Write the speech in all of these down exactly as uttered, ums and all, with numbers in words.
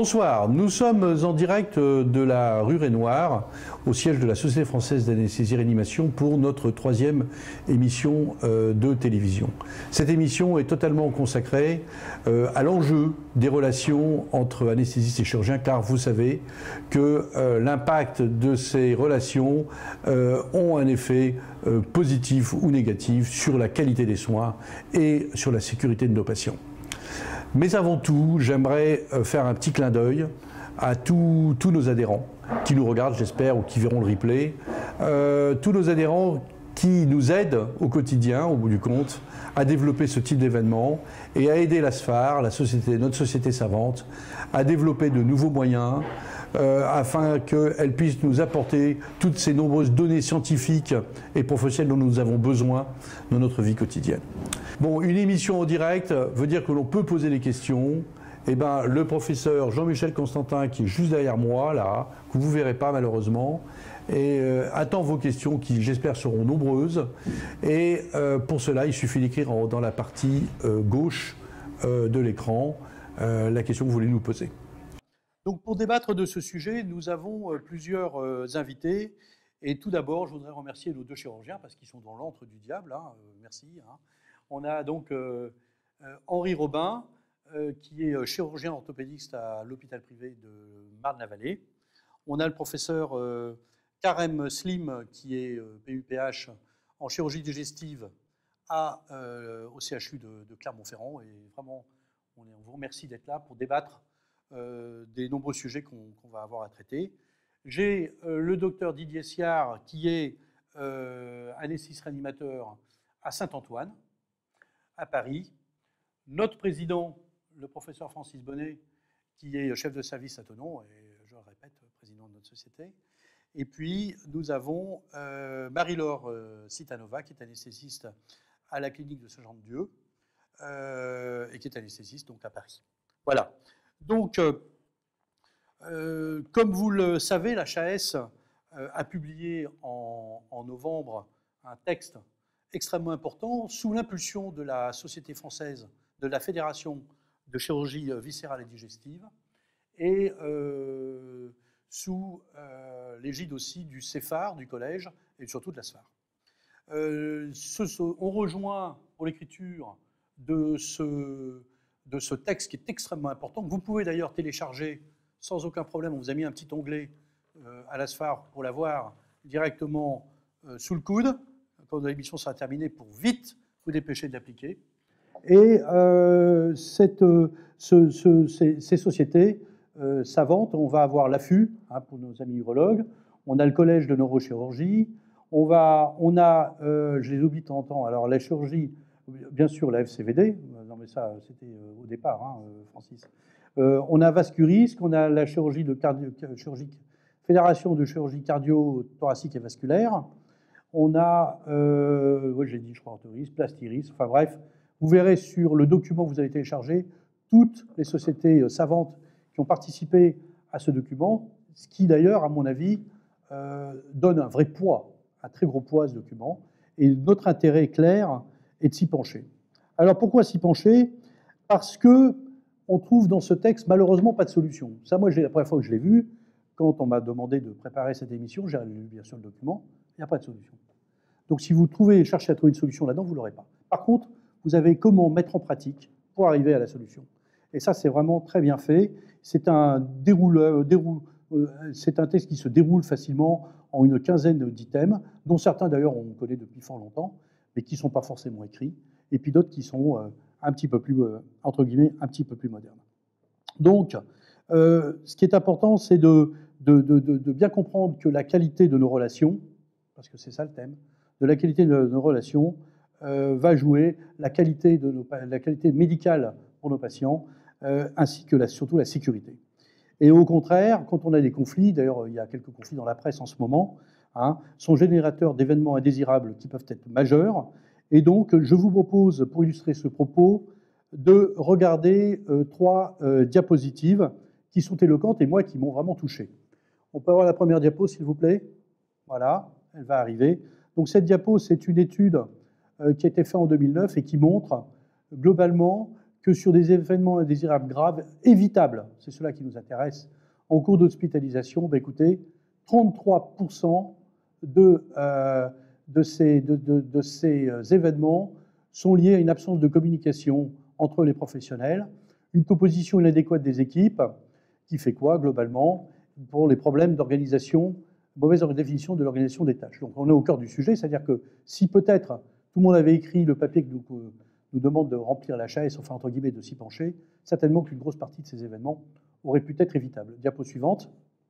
Bonsoir, nous sommes en direct de la rue Renoir, au siège de la Société française d'anesthésie-réanimation pour notre troisième émission de télévision. Cette émission est totalement consacrée à l'enjeu des relations entre anesthésistes et chirurgiens, car vous savez que l'impact de ces relations ont un effet positif ou négatif sur la qualité des soins et sur la sécurité de nos patients. Mais avant tout, j'aimerais faire un petit clin d'œil à tous, tous nos adhérents qui nous regardent, j'espère, ou qui verront le replay. Euh, tous nos adhérents qui nous aident au quotidien, au bout du compte, à développer ce type d'événement et à aider l'A S F A R, la société, notre société savante, à développer de nouveaux moyens euh, afin qu'elle puisse nous apporter toutes ces nombreuses données scientifiques et professionnelles dont nous avons besoin dans notre vie quotidienne. Bon, une émission en direct veut dire que l'on peut poser des questions. Eh ben, le professeur Jean-Michel Constantin, qui est juste derrière moi, là, que vous ne verrez pas malheureusement, et euh, attend vos questions qui, j'espère, seront nombreuses. Et euh, pour cela, il suffit d'écrire dans la partie euh, gauche euh, de l'écran euh, la question que vous voulez nous poser. Donc, pour débattre de ce sujet, nous avons euh, plusieurs euh, invités. Et tout d'abord, je voudrais remercier nos deux chirurgiens parce qu'ils sont dans l'antre du diable. Hein, euh, merci. Hein. On a donc euh, euh, Henri Robin, euh, qui est chirurgien orthopédiste à l'hôpital privé de Marne-la-Vallée. On a le professeur euh, Karem Slim, qui est euh, P U P H en chirurgie digestive à, euh, au C H U de, de Clermont-Ferrand. Et vraiment, on, est, on vous remercie d'être là pour débattre euh, des nombreux sujets qu'on qu'on va avoir à traiter. J'ai euh, le docteur Didier Siard, qui est euh, anesthésiste réanimateur à Saint-Antoine, à Paris. Notre président, le professeur Francis Bonnet, qui est chef de service à Thonon, et je le répète, président de notre société. Et puis, nous avons euh, Marie-Laure euh, Citanova, qui est anesthésiste à la clinique de Saint-Jean-de-Dieu, euh, et qui est anesthésiste donc à Paris. Voilà. Donc, euh, euh, comme vous le savez, la H A S euh, a publié en, en novembre un texte extrêmement important, sous l'impulsion de la Société française, de la Fédération de chirurgie viscérale et digestive, et euh, sous euh, l'égide aussi du C F A R, du collège, et surtout de l'A S F A R. Euh, ce, ce, on rejoint pour l'écriture de ce, de ce texte qui est extrêmement important, que vous pouvez d'ailleurs télécharger sans aucun problème. On vous a mis un petit onglet euh, à l'A S F A R pour l'avoir directement euh, sous le coude, quand l'émission sera terminée, pour vite vous dépêcher de l'appliquer. Et euh, cette, ce, ce, ces, ces sociétés euh, savantes, on va avoir l'A F U, hein, pour nos amis urologues, on a le collège de neurochirurgie, on, va, on a, euh, je les oublie de temps en temps, alors la chirurgie, bien sûr la F C V D, non mais ça c'était au départ, hein, Francis, euh, on a Vascurisc, on a la chirurgie de cardio, chirurgie, Fédération de chirurgie cardio-thoracique et vasculaire. On a, euh, oui, j'ai dit, je crois, Orthoris, Plastiris, enfin bref, vous verrez sur le document que vous avez téléchargé toutes les sociétés savantes qui ont participé à ce document, ce qui d'ailleurs, à mon avis, euh, donne un vrai poids, un très gros poids à ce document. Et notre intérêt clair est de s'y pencher. Alors pourquoi s'y pencher? Parce qu'on trouve dans ce texte malheureusement pas de solution. Ça, moi, la première fois que je l'ai vu, quand on m'a demandé de préparer cette émission, j'ai lu bien sûr le document, il n'y a pas de solution. Donc si vous trouvez, cherchez à trouver une solution là-dedans, vous ne l'aurez pas. Par contre, vous avez comment mettre en pratique pour arriver à la solution. Et ça, c'est vraiment très bien fait. C'est un, déroule, déroule, euh, c'est un texte qui se déroule facilement en une quinzaine d'items, dont certains d'ailleurs on connaît depuis fort longtemps, mais qui ne sont pas forcément écrits, et puis d'autres qui sont euh, un petit peu plus, euh, entre guillemets, un petit peu plus modernes. Donc, euh, ce qui est important, c'est de, de, de, de bien comprendre que la qualité de nos relations, parce que c'est ça le thème, de la qualité de nos relations euh, va jouer la qualité, de nos, la qualité médicale pour nos patients, euh, ainsi que la, surtout la sécurité. Et au contraire, quand on a des conflits, d'ailleurs il y a quelques conflits dans la presse en ce moment, hein, sont générateurs d'événements indésirables qui peuvent être majeurs. Et donc je vous propose, pour illustrer ce propos, de regarder euh, trois euh, diapositives qui sont éloquentes et moi qui m'ont vraiment touché. On peut avoir la première diapo, s'il vous plaît? Voilà, elle va arriver. Donc cette diapo, c'est une étude euh, qui a été faite en deux mille neuf et qui montre globalement que sur des événements indésirables graves, évitables, c'est cela qui nous intéresse, en cours d'hospitalisation, ben écoutez, trente-trois pour cent de, euh, de, ces, de, de, de ces événements sont liés à une absence de communication entre les professionnels, une composition inadéquate des équipes, qui fait quoi, globalement, pour les problèmes d'organisation, mauvaise définition de l'organisation des tâches. Donc on est au cœur du sujet, c'est-à-dire que si peut-être tout le monde avait écrit le papier que nous, nous demande de remplir la chaise, enfin entre guillemets de s'y pencher, certainement qu'une grosse partie de ces événements aurait pu être évitable. Diapo suivante.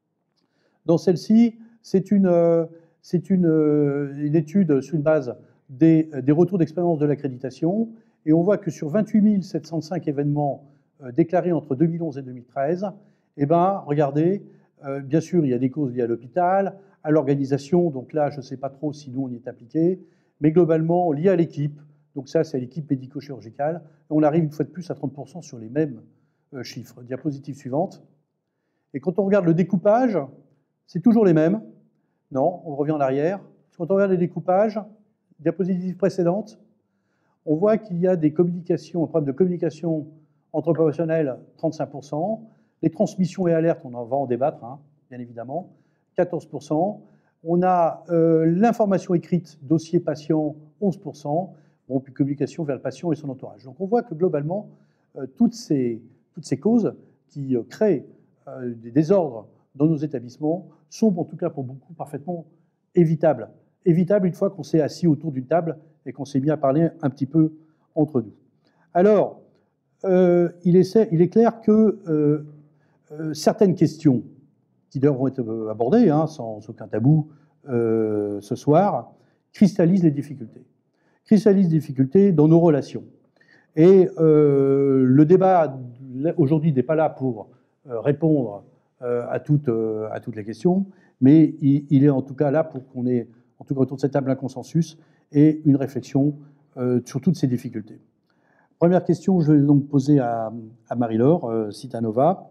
Dans celle-ci, c'est une, c'est une, une étude sur une base des, des retours d'expérience de l'accréditation, et on voit que sur vingt-huit mille sept cent cinq événements déclarés entre deux mille onze et deux mille treize, eh ben, regardez, euh, bien sûr, il y a des causes liées à l'hôpital, à l'organisation, donc là, je ne sais pas trop si nous, on y est appliqué, mais globalement, lié à l'équipe, donc ça, c'est l'équipe médico-chirurgicale, on arrive une fois de plus à trente pour cent sur les mêmes euh, chiffres. Diapositive suivante. Et quand on regarde le découpage, c'est toujours les mêmes. Non, on revient en arrière. Quand on regarde les découpages, diapositive précédente, on voit qu'il y a des communications, un problème de communication entre professionnels, trente-cinq pour cent. Les transmissions et alertes, on en va en débattre, hein, bien évidemment, quatorze pour cent. On a euh, l'information écrite, dossier patient, onze pour cent. Bon, puis communication vers le patient et son entourage. Donc on voit que globalement, euh, toutes, ces, toutes ces causes qui euh, créent euh, des désordres dans nos établissements sont en tout cas pour beaucoup parfaitement évitables. Évitables une fois qu'on s'est assis autour d'une table et qu'on s'est mis à parler un petit peu entre nous. Alors, euh, il, est, il est clair que euh, euh, certaines questions qui devront être abordées, hein, sans aucun tabou euh, ce soir, cristallisent les difficultés. Cristallisent les difficultés dans nos relations. Et euh, le débat aujourd'hui n'est pas là pour euh, répondre euh, à, toutes, euh, à toutes les questions, mais il, il est en tout cas là pour qu'on ait, en tout cas autour de cette table, un consensus et une réflexion euh, sur toutes ces difficultés. Première question, je vais donc poser à, à Marie-Laure euh, Citanova.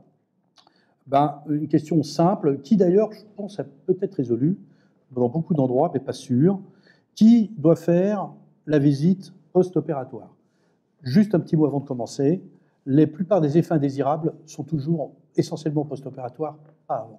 Ben, une question simple, qui d'ailleurs, je pense, a peut-être résolu dans beaucoup d'endroits, mais pas sûr. Qui doit faire la visite post-opératoire? Juste un petit mot avant de commencer. La plupart des effets indésirables sont toujours essentiellement post-opératoires, pas avant.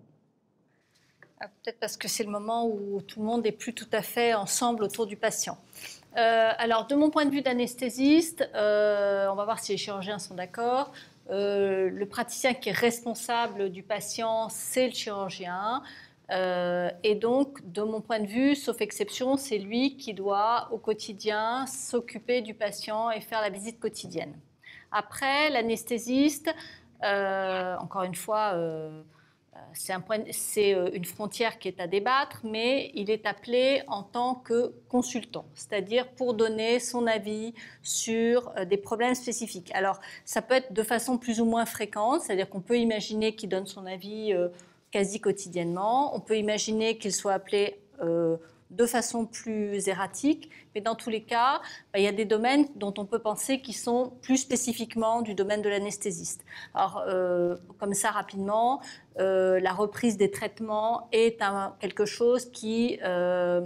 Peut-être parce que c'est le moment où tout le monde n'est plus tout à fait ensemble autour du patient. Euh, alors, de mon point de vue d'anesthésiste, euh, on va voir si les chirurgiens sont d'accord. Euh, le praticien qui est responsable du patient, c'est le chirurgien. Euh, et donc, de mon point de vue, sauf exception, c'est lui qui doit au quotidien s'occuper du patient et faire la visite quotidienne. Après, l'anesthésiste, euh, encore une fois, euh, c'est un point, c'est une frontière qui est à débattre, mais il est appelé en tant que consultant, c'est-à-dire pour donner son avis sur des problèmes spécifiques. Alors, ça peut être de façon plus ou moins fréquente, c'est-à-dire qu'on peut imaginer qu'il donne son avis euh, quasi quotidiennement, on peut imaginer qu'il soit appelé euh, de façon plus erratique, mais dans tous les cas, bah, il y a des domaines dont on peut penser qui sont plus spécifiquement du domaine de l'anesthésiste. Alors, euh, comme ça, rapidement, euh, la reprise des traitements est un, quelque chose qui euh,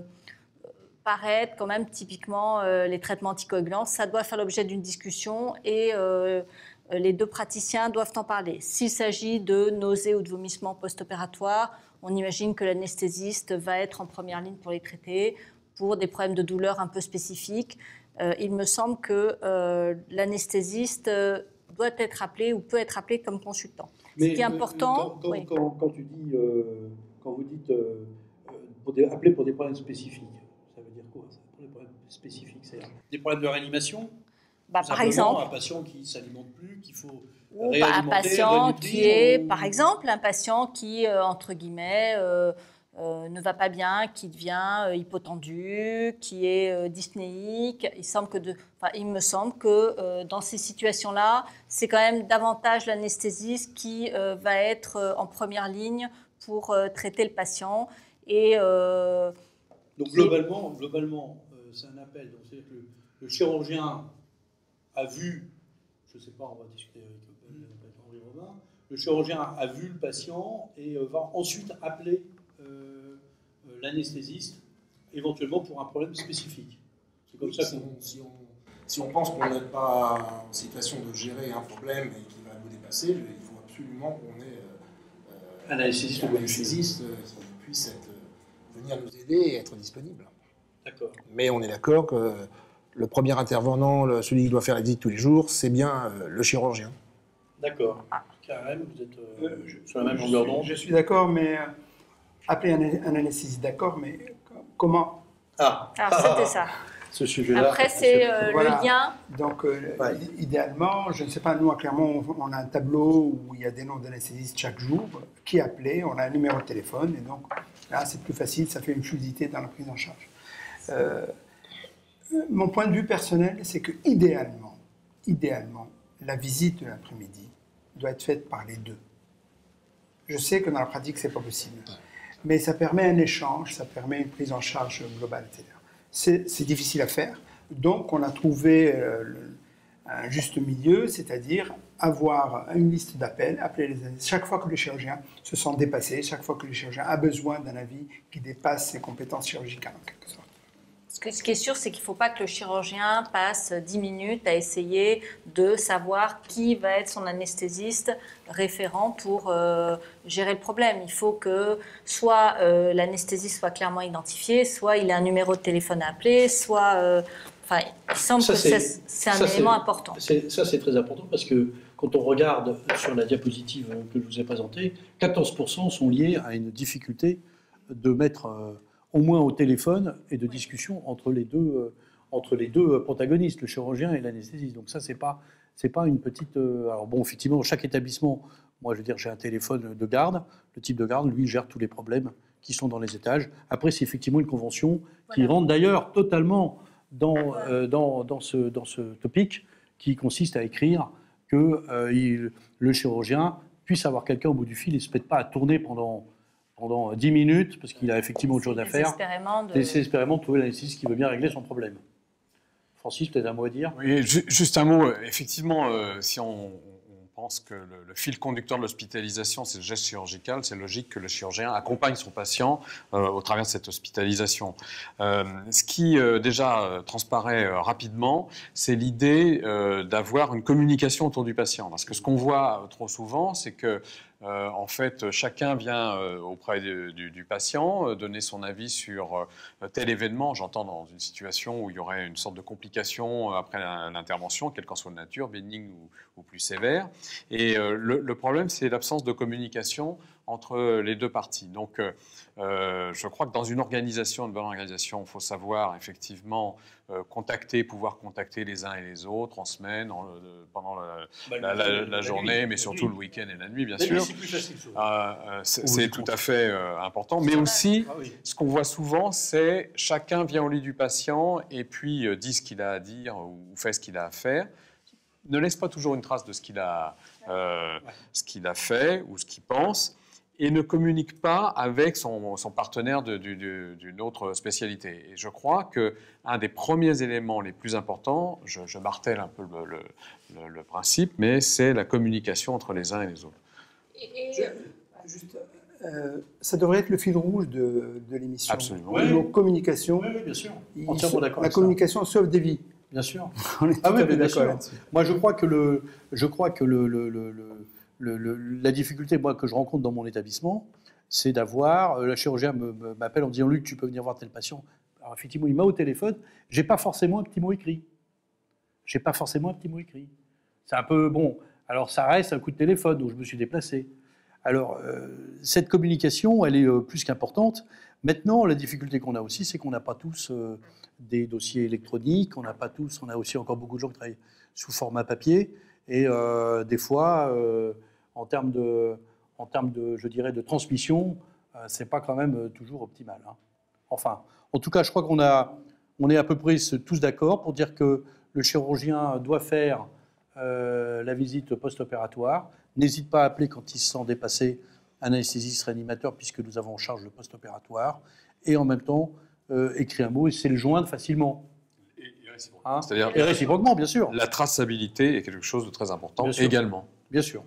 paraît être quand même typiquement euh, les traitements anticoagulants. Ça doit faire l'objet d'une discussion et euh, les deux praticiens doivent en parler. S'il s'agit de nausées ou de vomissements post-opératoires, on imagine que l'anesthésiste va être en première ligne pour les traiter. Pour des problèmes de douleur un peu spécifiques, euh, il me semble que euh, l'anesthésiste euh, doit être appelé ou peut être appelé comme consultant. Mais ce qui est important... Quand, quand, oui. quand, quand tu dis, euh, quand vous dites euh, pour des, appeler pour des problèmes spécifiques, ça veut dire quoi ça? Pour des problèmes spécifiques, c'est des problèmes de réanimation? Bah, par exemple, un patient qui ne s'alimente plus, qu'il faut ou réalimenter, un patient qui est, ou... par exemple, un patient qui, euh, entre guillemets, euh, euh, ne va pas bien, qui devient euh, hypotendu, qui est euh, dyspnéique. Il, semble que de, enfin, il me semble que euh, dans ces situations-là, c'est quand même davantage l'anesthésiste qui euh, va être euh, en première ligne pour euh, traiter le patient. Et, euh, Donc globalement, globalement euh, c'est un appel. Donc, c'est-à-dire que le, le chirurgien a vu, je ne sais pas, on va discuter avec Henri Robin, le chirurgien a vu le patient et euh, va ensuite appeler euh, euh, l'anesthésiste, éventuellement pour un problème spécifique. C'est comme oui, ça si qu'on... on, si on, Si on pense qu'on n'est pas en situation de gérer un problème et qu'il va nous dépasser, il faut absolument qu'on ait euh, un anesthésiste, un anesthésiste qui puisse être, venir nous aider et être disponible. D'accord. Mais on est d'accord que le premier intervenant, le, celui qui doit faire la visite tous les jours, c'est bien euh, le chirurgien. D'accord. Karim, vous êtes euh, Euh, je, sur la même longueur d'onde. Je suis d'accord, mais euh, appeler un, un anesthésiste, d'accord, mais comment? Ah, Alors, c'était ça. Ce sujet-là. Après, c'est euh, Voilà. le lien. Donc, euh, Ouais. idéalement, je ne sais pas, nous, à Clermont, on, on a un tableau où il y a des noms d'anesthésistes chaque jour. Qui appeler? On a un numéro de téléphone, et donc là, c'est plus facile, ça fait une fluidité dans la prise en charge. Euh, mon point de vue personnel, c'est que idéalement, idéalement, la visite de l'après-midi doit être faite par les deux. Je sais que dans la pratique, c'est pas possible, mais ça permet un échange, ça permet une prise en charge globale, et cetera. C'est difficile à faire, donc on a trouvé euh, le, un juste milieu, c'est-à-dire avoir une liste d'appels, appeler les anesthésistes chaque fois que le chirurgien se sent dépassé, chaque fois que le chirurgien a besoin d'un avis qui dépasse ses compétences chirurgicales en quelque sorte. Ce, que, ce qui est sûr, c'est qu'il ne faut pas que le chirurgien passe dix minutes à essayer de savoir qui va être son anesthésiste référent pour euh, gérer le problème. Il faut que soit euh, l'anesthésiste soit clairement identifié, soit il a un numéro de téléphone à appeler, soit... Euh, enfin, il semble Ça, que c'est- c'est un ça, élément c'est- important. C'est- Ça, c'est très important parce que quand on regarde sur la diapositive que je vous ai présentée, quatorze pour cent sont liés à une difficulté de mettre euh, au moins au téléphone et de discussion entre les deux, euh, entre les deux protagonistes, le chirurgien et l'anesthésiste. Donc ça, c'est pas, c'est pas une petite... euh, alors bon, effectivement, chaque établissement, moi je veux dire, j'ai un téléphone de garde, le type de garde, lui, gère tous les problèmes qui sont dans les étages. Après, c'est effectivement une convention qui Voilà. rentre d'ailleurs totalement dans, euh, dans, dans, ce, dans ce topic qui consiste à écrire que euh, il- le chirurgien puisse avoir quelqu'un au bout du fil et ne se mette pas à tourner pendant, pendant dix minutes parce qu'il a effectivement autre chose à faire. Désespérément de... Désespérément de trouver l'anesthésiste qui veut bien régler son problème. Francis, peut-être un mot à dire? Oui, ju- juste un mot. Effectivement, euh, si on, on pense que le, le fil conducteur de l'hospitalisation, c'est le geste chirurgical, c'est logique que le chirurgien accompagne son patient euh, au travers de cette hospitalisation. Euh, ce qui euh, déjà euh, transparaît euh, rapidement, c'est l'idée euh, d'avoir une communication autour du patient. Parce que ce qu'on voit euh, trop souvent, c'est que Euh, en fait, chacun vient euh, auprès du, du, du patient euh, donner son avis sur euh, tel événement. J'entends dans une situation où il y aurait une sorte de complication après l'intervention, quelle qu'en soit la nature, bénigne ou, ou plus sévère. Et euh, le, le problème, c'est l'absence de communication entre les deux parties. Donc, euh, euh, je crois que dans une organisation, une bonne organisation, il faut savoir effectivement euh, contacter, pouvoir contacter les uns et les autres en semaine, en, euh, pendant la, la, la, la journée, mais surtout le week-end et la nuit, bien sûr. C'est plus facile. Euh, euh, c'est tout à fait euh, important. Mais aussi, Ah oui. ce qu'on voit souvent, c'est chacun vient au lit du patient et puis euh, dit ce qu'il a à dire ou fait ce qu'il a à faire. Ne laisse pas toujours une trace de ce qu'il a, euh, ce qu'il a fait ou ce qu'il pense. Et ne communique pas avec son, son partenaire d'une autre spécialité. Et je crois qu'un des premiers éléments les plus importants, je, je martèle un peu le, le, le, le principe, mais c'est la communication entre les uns et les autres. Et- et- Je- juste, euh, ça devrait être le fil rouge de, de l'émission. Absolument. Au niveau communication, Oui, oui, bien sûr. il- Entièrement d'accord la avec ça. communication sauve des vies. Bien sûr. On est Ah tout oui, à fait bien d'accord sûr. là-dessus. Moi, je crois que, le, je crois que le, le, le, le, le, le- la difficulté moi, que je rencontre dans mon établissement, c'est d'avoir, euh, la chirurgien me- me- m'appelle en me disant « Luc, tu peux venir voir tel patient ». Alors effectivement, il m'a au téléphone, j'ai pas forcément un petit mot écrit. J'ai pas forcément un petit mot écrit. C'est un peu, bon, alors ça reste un coup de téléphone, donc je me suis déplacé. Alors, euh, cette communication, elle est euh, plus qu'importante. Maintenant, la difficulté qu'on a aussi, c'est qu'on n'a pas tous euh, des dossiers électroniques, on n'a pas tous, on a aussi encore beaucoup de gens qui travaillent sous format papier, et euh, des fois, euh, en termes de, en termes de, je dirais, de transmission, euh, c'est pas quand même euh, toujours optimal, hein. Enfin, en tout cas, je crois qu'on a, on est à peu près tous d'accord pour dire que le chirurgien doit faire euh, la visite post-opératoire. N'hésite pas à appeler quand il se sent dépassé un anesthésiste réanimateur, puisque nous avons en charge le post-opératoire. Et en même temps, euh, écrit un mot et c'est le joindre facilement. Et, et réciproquement. Hein. C'est-à-dire Et réciproquement, bien sûr. la traçabilité est quelque chose de très important Bien sûr. également. Bien sûr.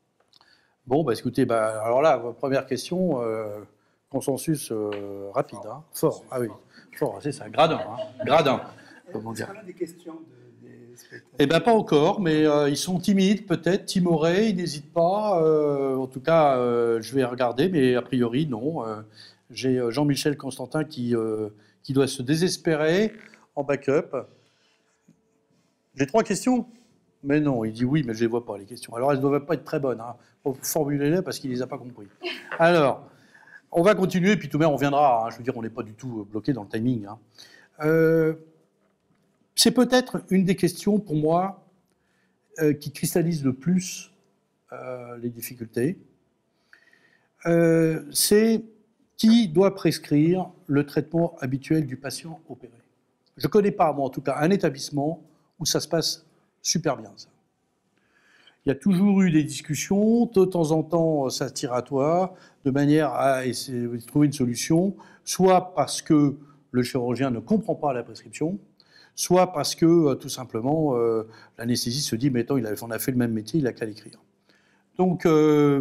Bon, bah, écoutez, bah, alors là, première question, euh, consensus euh, rapide, hein. Fort. Ah oui, fort, c'est ça, gradin, hein. Gradin. Comment dire. Est-ce qu'on a des questions de, des spectateurs? Eh bien, pas encore, mais euh, ils sont timides, peut-être, timorés, ils n'hésitent pas. Euh, en tout cas, euh, je vais regarder, mais a priori, non. Euh, J'ai euh, Jean-Michel Constantin qui, euh, qui doit se désespérer en backup. J'ai trois questions? Mais non, il dit oui, mais je ne les vois pas, les questions. Alors, elles ne doivent pas être très bonnes. Hein. Formulez-les parce qu'il ne les a pas compris. Alors, on va continuer, puis tout de même, on viendra. Hein. Je veux dire, on n'est pas du tout bloqué dans le timing. Hein. Euh, c'est peut-être une des questions, pour moi, euh, qui cristallise le plus euh, les difficultés. Euh, c'est qui doit prescrire le traitement habituel du patient opéré. Je ne connais pas, moi, en tout cas, un établissement où ça se passe super bien, ça. Il y a toujours eu des discussions, de temps en temps, ça tire à toi, de manière à essayer de trouver une solution, soit parce que le chirurgien ne comprend pas la prescription, soit parce que, tout simplement, euh, l'anesthésiste se dit, mais attends, il a, on a fait le même métier, il n'a qu'à l'écrire. Donc, euh,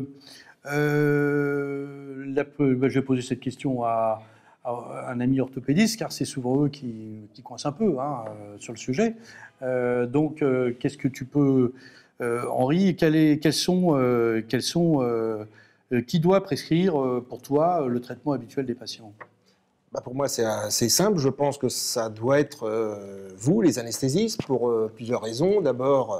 euh, la, ben, je vais poser cette question à, à un ami orthopédiste, car c'est souvent eux qui, qui coincent un peu hein, sur le sujet. Euh, donc, euh, qu'est-ce que tu peux... Euh, Henri, quel est, quels sont, euh, quels sont euh, euh, qui doit prescrire euh, pour toi euh, le traitement habituel des patients? Bah pour moi, c'est assez simple. Je pense que ça doit être euh, vous, les anesthésistes, pour euh, plusieurs raisons. D'abord,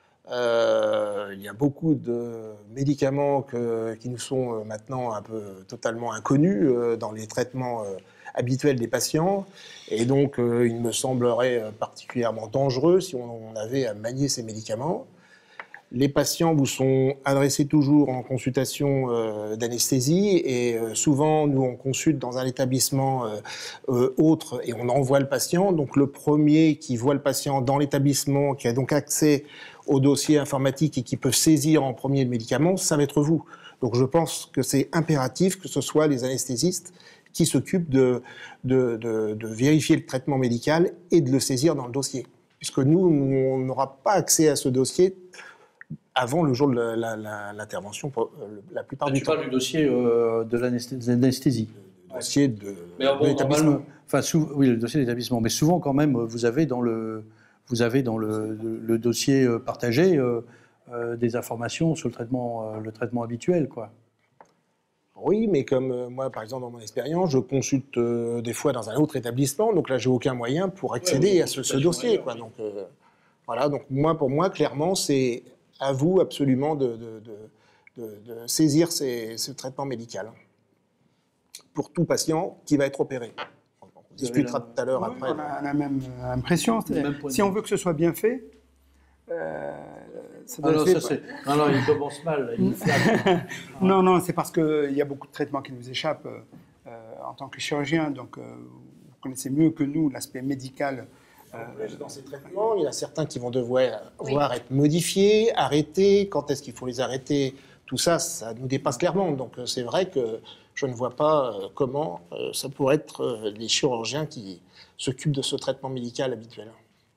euh, il y a beaucoup de médicaments que, qui nous sont maintenant un peu totalement inconnus euh, dans les traitements euh, habituels des patients. Et donc, euh, il me semblerait particulièrement dangereux si on, on avait à manier ces médicaments. Les patients vous sont adressés toujours en consultation euh, d'anesthésie et euh, souvent, nous, on consulte dans un établissement euh, euh, autre et on envoie le patient. Donc, le premier qui voit le patient dans l'établissement, qui a donc accès au dossier informatique et qui peut saisir en premier le médicament, ça va être vous. Donc, je pense que c'est impératif que ce soit les anesthésistes qui s'occupent de, de, de, de vérifier le traitement médical et de le saisir dans le dossier. Puisque nous, nous on n'aura pas accès à ce dossier avant le jour de l'intervention, la, la, la plupart ah, du tu temps. Tu parles du dossier euh, de l'anesthésie. Le dossier de, bon, de l'établissement. Enfin, sous, oui, le dossier de l'établissement. Mais souvent, quand même, vous avez dans le, vous avez dans le, le, le dossier partagé euh, euh, des informations sur le traitement, euh, le traitement habituel, quoi. Oui, mais comme euh, moi, par exemple, dans mon expérience, je consulte euh, des fois dans un autre établissement, donc là, j'ai aucun moyen pour accéder ouais, à ce, ce dossier, quoi. Donc, euh, voilà. Donc, moi, pour moi, clairement, c'est à vous absolument de, de, de, de, de saisir ces, ce traitement médical pour tout patient qui va être opéré. On discutera tout à l'heure oui, après. On a la même impression. Même si on veut que ce soit bien fait, euh, ça doit alors, être ça, fait. Non, non, il commence mal. Là, il non, non, c'est parce qu'il y a beaucoup de traitements qui nous échappent euh, en tant que chirurgien. Donc, euh, vous connaissez mieux que nous l'aspect médical. Dans ces traitements, il y en a certains qui vont devoir, oui. devoir être modifiés, arrêtés. Quand est-ce qu'il faut les arrêter? Tout ça, ça nous dépasse clairement. Donc c'est vrai que je ne vois pas comment ça pourrait être les chirurgiens qui s'occupent de ce traitement médical habituel.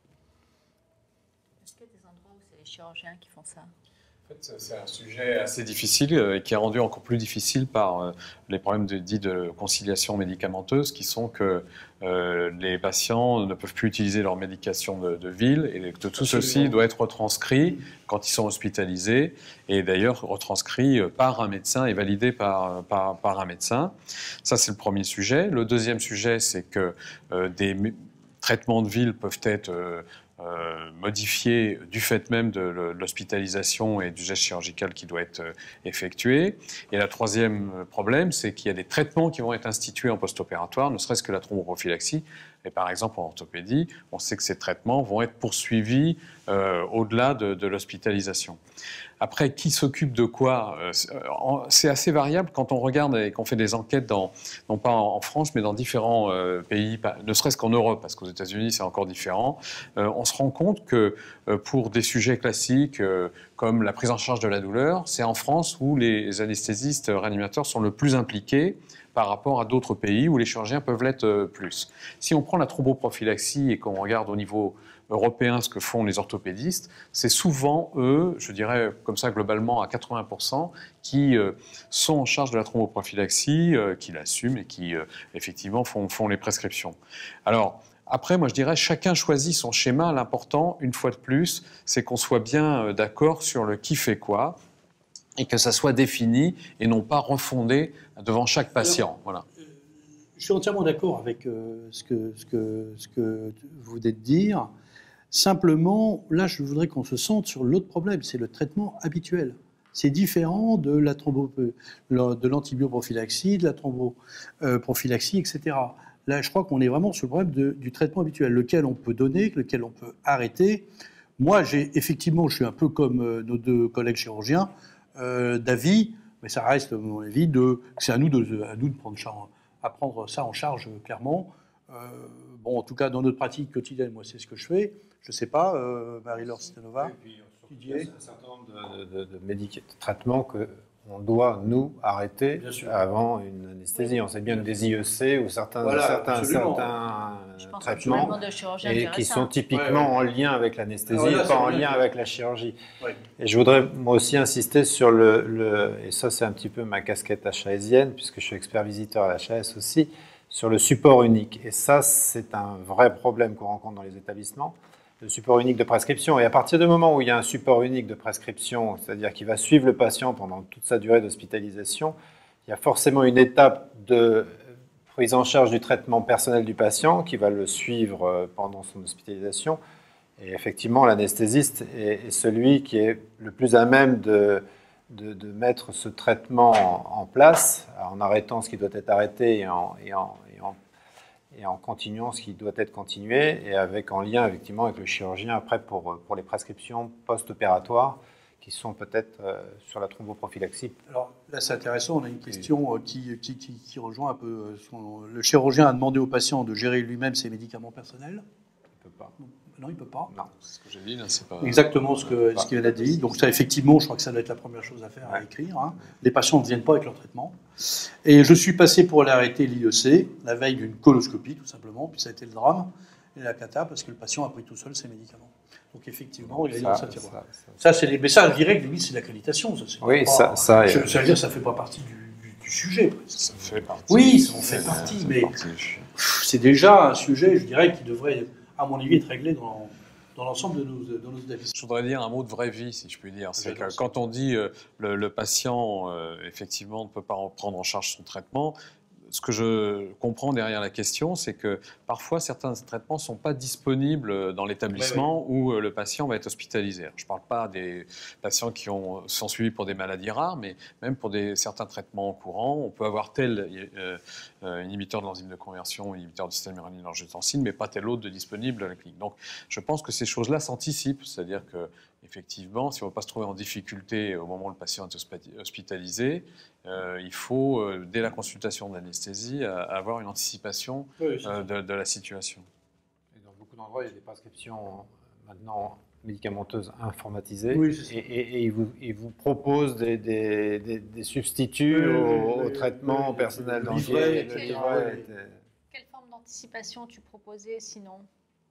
Est-ce qu'il y a des endroits où c'est les chirurgiens qui font ça? En fait, c'est un sujet assez difficile et qui est rendu encore plus difficile par les problèmes de, dits de conciliation médicamenteuse, qui sont que euh, les patients ne peuvent plus utiliser leur médication de, de ville et que tout ceci doit être retranscrit quand ils sont hospitalisés et d'ailleurs retranscrit par un médecin et validé par, par, par un médecin. Ça, c'est le premier sujet. Le deuxième sujet, c'est que euh, des traitements de ville peuvent être euh, Euh, modifié du fait même de l'hospitalisation et du geste chirurgical qui doit être euh, effectué. Et le troisième problème, c'est qu'il y a des traitements qui vont être institués en post-opératoire, ne serait-ce que la thromboprophylaxie. Et par exemple, en orthopédie, on sait que ces traitements vont être poursuivis euh, au-delà de, de l'hospitalisation. Après, qui s'occupe de quoi? C'est assez variable quand on regarde et qu'on fait des enquêtes, dans, non pas en France, mais dans différents euh, pays, ne serait-ce qu'en Europe, parce qu'aux États-Unis, c'est encore différent. Euh, on se rend compte que euh, pour des sujets classiques euh, comme la prise en charge de la douleur, c'est en France où les anesthésistes réanimateurs sont le plus impliqués par rapport à d'autres pays où les chirurgiens peuvent l'être plus. Si on prend la thromboprophylaxie et qu'on regarde au niveau européen ce que font les orthopédistes, c'est souvent eux, je dirais comme ça globalement à quatre-vingts pour cent, qui euh, sont en charge de la thromboprophylaxie, euh, qui l'assument et qui euh, effectivement font, font les prescriptions. Alors, Après, moi, je dirais, chacun choisit son schéma. L'important, une fois de plus, c'est qu'on soit bien d'accord sur le qui fait quoi et que ça soit défini et non pas refondé devant chaque patient. Alors, voilà. Je suis entièrement d'accord avec euh, ce, que, ce, que, ce que vous venez de dire. Simplement, là, je voudrais qu'on se centre sur l'autre problème, c'est le traitement habituel. C'est différent de la thrombo, de l'antibioprophylaxie, de la thromboprophylaxie, et cetera. Là, je crois qu'on est vraiment sur le problème de, du traitement habituel, lequel on peut donner, lequel on peut arrêter. Moi, j'ai effectivement, je suis un peu comme euh, nos deux collègues chirurgiens, euh, d'avis, mais ça reste mon avis, de, c'est à nous de, à nous de prendre, à prendre ça en charge clairement. Euh, bon, en tout cas, dans notre pratique quotidienne, moi, c'est ce que je fais. Je ne sais pas, euh, Marie-Laure Stanova. Il y a un certain nombre de, de, de, médic- de traitements qu'on doit, nous, arrêter avant une anesthésie. On sait bien que des I E C ou certains, voilà, certains, certains traitements de et qui sont typiquement ouais, ouais. en lien avec l'anesthésie ouais, et pas en lien avec la chirurgie. Ouais. Et je voudrais moi aussi insister sur le, le et ça c'est un petit peu ma casquette HASienne, puisque je suis expert visiteur à l'H A S aussi, sur le support unique. Et ça, c'est un vrai problème qu'on rencontre dans les établissements. Le support unique de prescription. Et à partir du moment où il y a un support unique de prescription, c'est-à-dire qu'il va suivre le patient pendant toute sa durée d'hospitalisation, il y a forcément une étape de prise en charge du traitement personnel du patient qui va le suivre pendant son hospitalisation. Et effectivement, l'anesthésiste est, est celui qui est le plus à même de, de, de mettre ce traitement en, en place, en arrêtant ce qui doit être arrêté et en, et en, et en et en continuant ce qui doit être continué, et avec, en lien effectivement avec le chirurgien après pour, pour les prescriptions post-opératoires qui sont peut-être euh, sur la thromboprophylaxie. Alors là c'est intéressant, on a une question euh, qui, qui, qui, qui rejoint un peu euh, son, le chirurgien a demandé au patient de gérer lui-même ses médicaments personnels. Il ne peut pas. Non, il ne peut pas. Non, c'est ce que j'ai dit là, c'est pas... Exactement ce que ce qu'il a dit. Donc ça, effectivement, je crois que ça doit être la première chose à faire, à écrire. Hein. Les patients ne viennent pas avec leur traitement. Et je suis passé pour aller arrêter l'I E C, la veille d'une coloscopie, tout simplement, puis ça a été le drame et la cata, parce que le patient a pris tout seul ses médicaments. Donc effectivement, il est dans sa tiroir. Ça, ça, ça. ça c'est les messages directs, lui, c'est l'accréditation. Ça, oui, pas, ça, ça, je, ça veut dire que ça ne fait pas partie du, du, du sujet. Ça fait partie. Oui, ça en fait partie, mais c'est déjà un sujet, je dirais, qui devrait, à mon avis, être réglé dans... dans l'ensemble de nos, de nos établissements. Je voudrais dire un mot de vraie vie, si je puis dire. C'est que quand on dit euh, le, le patient, euh, effectivement, ne peut pas en prendre en charge son traitement, ce que je comprends derrière la question, c'est que parfois, certains traitements ne sont pas disponibles dans l'établissement oui, oui. où le patient va être hospitalisé. Alors, je ne parle pas des patients qui ont, sont suivis pour des maladies rares, mais même pour des, certains traitements courants. On peut avoir tel euh, euh, inhibiteur de l'enzyme de conversion, inhibiteur du système urine-angiotensin, mais pas tel autre de disponible à la clinique. Donc, je pense que ces choses-là s'anticipent, c'est-à-dire que effectivement, si on ne veut pas se trouver en difficulté au moment où le patient est hospitalisé, euh, il faut, euh, dès la consultation d'anesthésie, euh, avoir une anticipation oui, euh, de, de la situation. Et dans beaucoup d'endroits, il y a des prescriptions maintenant médicamenteuses informatisées oui, et, et, et ils, vous, ils vous proposent des, des, des, des substituts oui, au, au traitement oui, personnel le livret, le livret. Quelle forme d'anticipation tu proposais sinon ?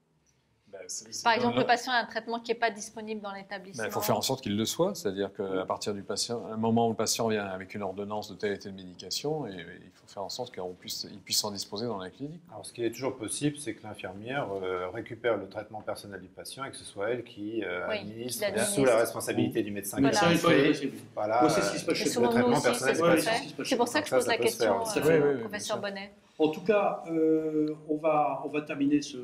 Ben, c'est, c'est Par exemple, le patient a un traitement qui n'est pas disponible dans l'établissement. Ben, il faut faire en sorte qu'il le soit, c'est-à-dire qu'à partir du patient, à un moment où le patient vient avec une ordonnance de telle et telle médication, et, et il faut faire en sorte qu'il puisse, puisse s'en disposer dans la clinique. Alors, ce qui est toujours possible, c'est que l'infirmière euh, récupère le traitement personnel du patient et que ce soit elle qui euh, oui, administre, administre sous la responsabilité du médecin. Voilà. Qui fait, voilà, euh, c'est le traitement personnel du patient. C'est pour ça que je pose la question, professeur Bonnet. En tout cas, euh, on, va, on va terminer ce...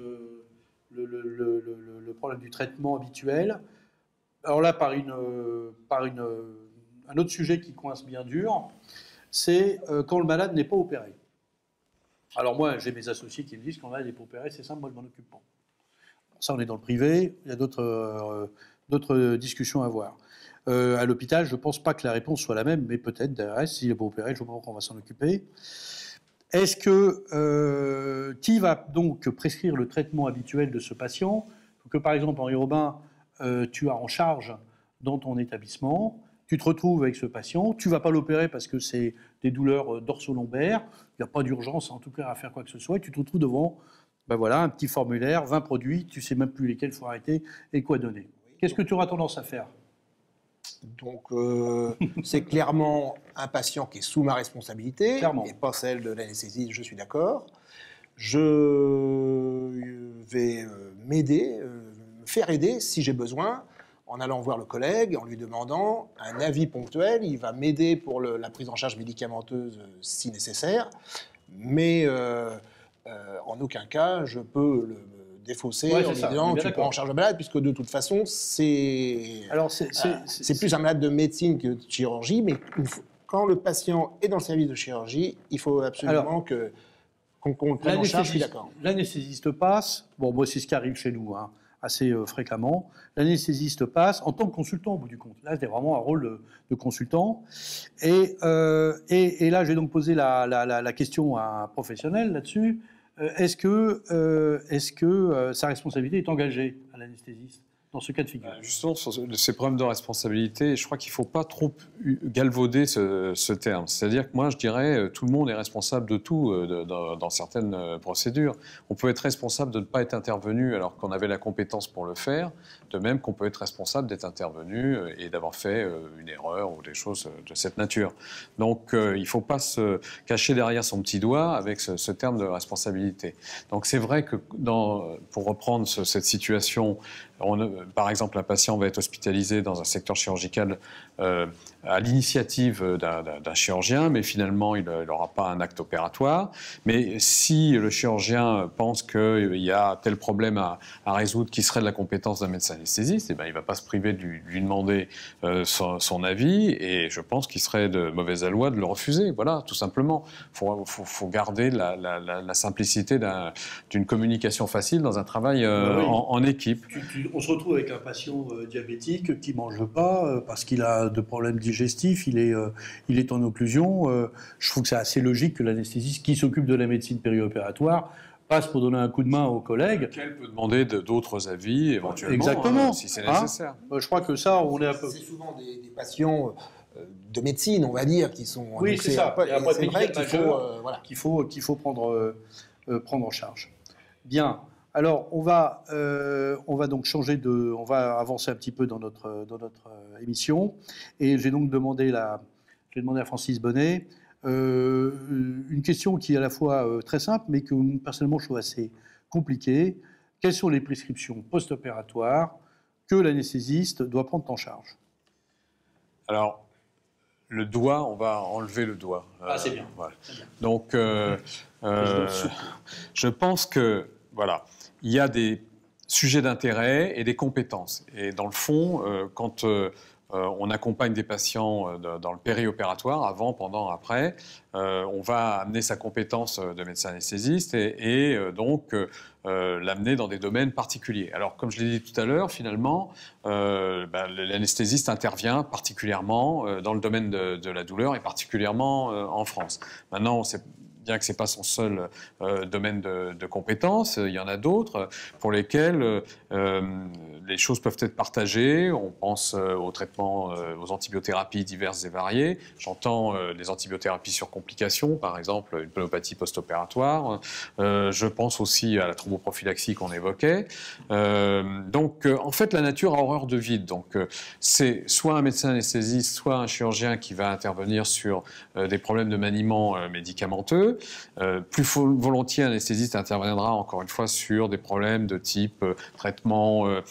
Le, le, le, le problème du traitement habituel. Alors là, par, une, par une, un autre sujet qui coince bien dur, c'est quand le malade n'est pas opéré. Alors moi, j'ai mes associés qui me disent que quand le malade n'est pas opéré, c'est simple, moi je m'en occupe pas. Ça, on est dans le privé, il y a d'autres, euh, d'autres discussions à avoir. Euh, à l'hôpital, je ne pense pas que la réponse soit la même, mais peut-être, derrière, s'il n'est pas opéré, je ne sais pas qu'on va s'en occuper. Est-ce que, euh, qui va donc prescrire le traitement habituel de ce patient ? Que par exemple, Henri Robin, euh, tu as en charge dans ton établissement, tu te retrouves avec ce patient, tu ne vas pas l'opérer parce que c'est des douleurs dorso-lombaires, il n'y a pas d'urgence en tout cas à faire quoi que ce soit, et tu te retrouves devant ben voilà, un petit formulaire, vingt produits, tu ne sais même plus lesquels il faut arrêter et quoi donner. Qu'est-ce que tu auras tendance à faire ? Donc, euh, c'est clairement un patient qui est sous ma responsabilité, clairement. Et pas celle de l'anesthésiste, je suis d'accord. je vais m'aider, me faire aider si j'ai besoin, en allant voir le collègue, en lui demandant un avis ponctuel. Il va m'aider pour le, la prise en charge médicamenteuse si nécessaire, mais euh, euh, en aucun cas je peux le défausser Ouais, en lui disant tu prends en charge le malade, puisque de toute façon c'est Alors c'est euh, c'est plus un malade de médecine que de chirurgie, mais une fois, quand le patient est dans le service de chirurgie, il faut absolument Alors, que qu'on qu le prenne en charge, je suis d'accord. L'anesthésiste passe, bon moi c'est ce qui arrive chez nous, hein, assez euh, fréquemment, l'anesthésiste passe en tant que consultant au bout du compte. Là c'est vraiment un rôle de, de consultant. Et, euh, et, et là j'ai donc posé la, la, la, la question à un professionnel là-dessus. Euh, est-ce que, euh, est-ce que euh, sa responsabilité est engagée à l'anesthésiste dans ce cas de figure? Justement, sur ces problèmes de responsabilité, je crois qu'il ne faut pas trop galvauder ce, ce terme. C'est-à-dire que moi, je dirais, tout le monde est responsable de tout de, de, dans certaines procédures. On peut être responsable de ne pas être intervenu alors qu'on avait la compétence pour le faire, de même qu'on peut être responsable d'être intervenu et d'avoir fait une erreur ou des choses de cette nature. Donc, il ne faut pas se cacher derrière son petit doigt avec ce, ce terme de responsabilité. Donc, c'est vrai que, dans, pour reprendre ce, cette situation, on, par exemple, un patient va être hospitalisé dans un secteur chirurgical euh, à l'initiative d'un chirurgien, mais finalement, il n'aura pas un acte opératoire. Mais si le chirurgien pense qu'il y a tel problème à, à résoudre qui serait de la compétence d'un médecin anesthésiste, eh ben, il ne va pas se priver de lui, lui demander euh, son, son avis, et je pense qu'il serait de mauvaise aloi de le refuser. Voilà, tout simplement. Il faut, faut, faut garder la, la, la, la simplicité d'une communication facile dans un travail euh, oui. en, en équipe. Tu, tu, on se retrouve avec un patient euh, diabétique qui ne mange pas euh, parce qu'il a de problèmes digestifs, il est, euh, il est en occlusion. Euh, je trouve que c'est assez logique que l'anesthésiste qui s'occupe de la médecine périopératoire passe pour donner un coup de main aux collègues. Qu'elle peut demander d'autres avis éventuellement. Exactement. Euh, si c'est nécessaire. Hein, je crois que ça, on est un peu... C'est souvent des, des patients de médecine, on va dire, qui sont... Oui, c'est ça. C'est vrai qu'il faut, euh, voilà. qu'il faut, qu'il faut prendre, euh, prendre en charge. Bien. Alors, on va, euh, on va donc changer de, on va avancer un petit peu dans notre, dans notre euh, émission. Et j'ai donc demandé, la, j'ai demandé à Francis Bonnet euh, une question qui est à la fois euh, très simple, mais que personnellement je trouve assez compliquée. Quelles sont les prescriptions post-opératoires que l'anesthésiste doit prendre en charge? Alors, le doigt, on va enlever le doigt. Ah, c'est bien. Euh, voilà. bien. Donc, euh, euh, je pense que, voilà. Il y a des sujets d'intérêt et des compétences. Et dans le fond, euh, quand euh, on accompagne des patients euh, dans le périopératoire, avant, pendant, après, euh, on va amener sa compétence de médecin anesthésiste et, et euh, donc euh, l'amener dans des domaines particuliers. Alors, comme je l'ai dit tout à l'heure, finalement, euh, ben, l'anesthésiste intervient particulièrement euh, dans le domaine de, de la douleur et particulièrement euh, en France. Maintenant, on sait bien que ce n'est pas son seul euh, domaine de, de compétences, il y en a d'autres pour lesquels euh, les choses peuvent être partagées. On pense euh, aux traitements, euh, aux antibiothérapies diverses et variées. J'entends euh, les antibiothérapies sur complications, par exemple une pneumopathie post-opératoire. Euh, je pense aussi à la thromboprophylaxie qu'on évoquait. Euh, donc, euh, en fait, la nature a horreur de vide. Donc, euh, c'est soit un médecin anesthésiste, soit un chirurgien qui va intervenir sur euh, des problèmes de maniement euh, médicamenteux. Euh, plus volontiers, un anesthésiste interviendra encore une fois sur des problèmes de type euh, traitement, euh,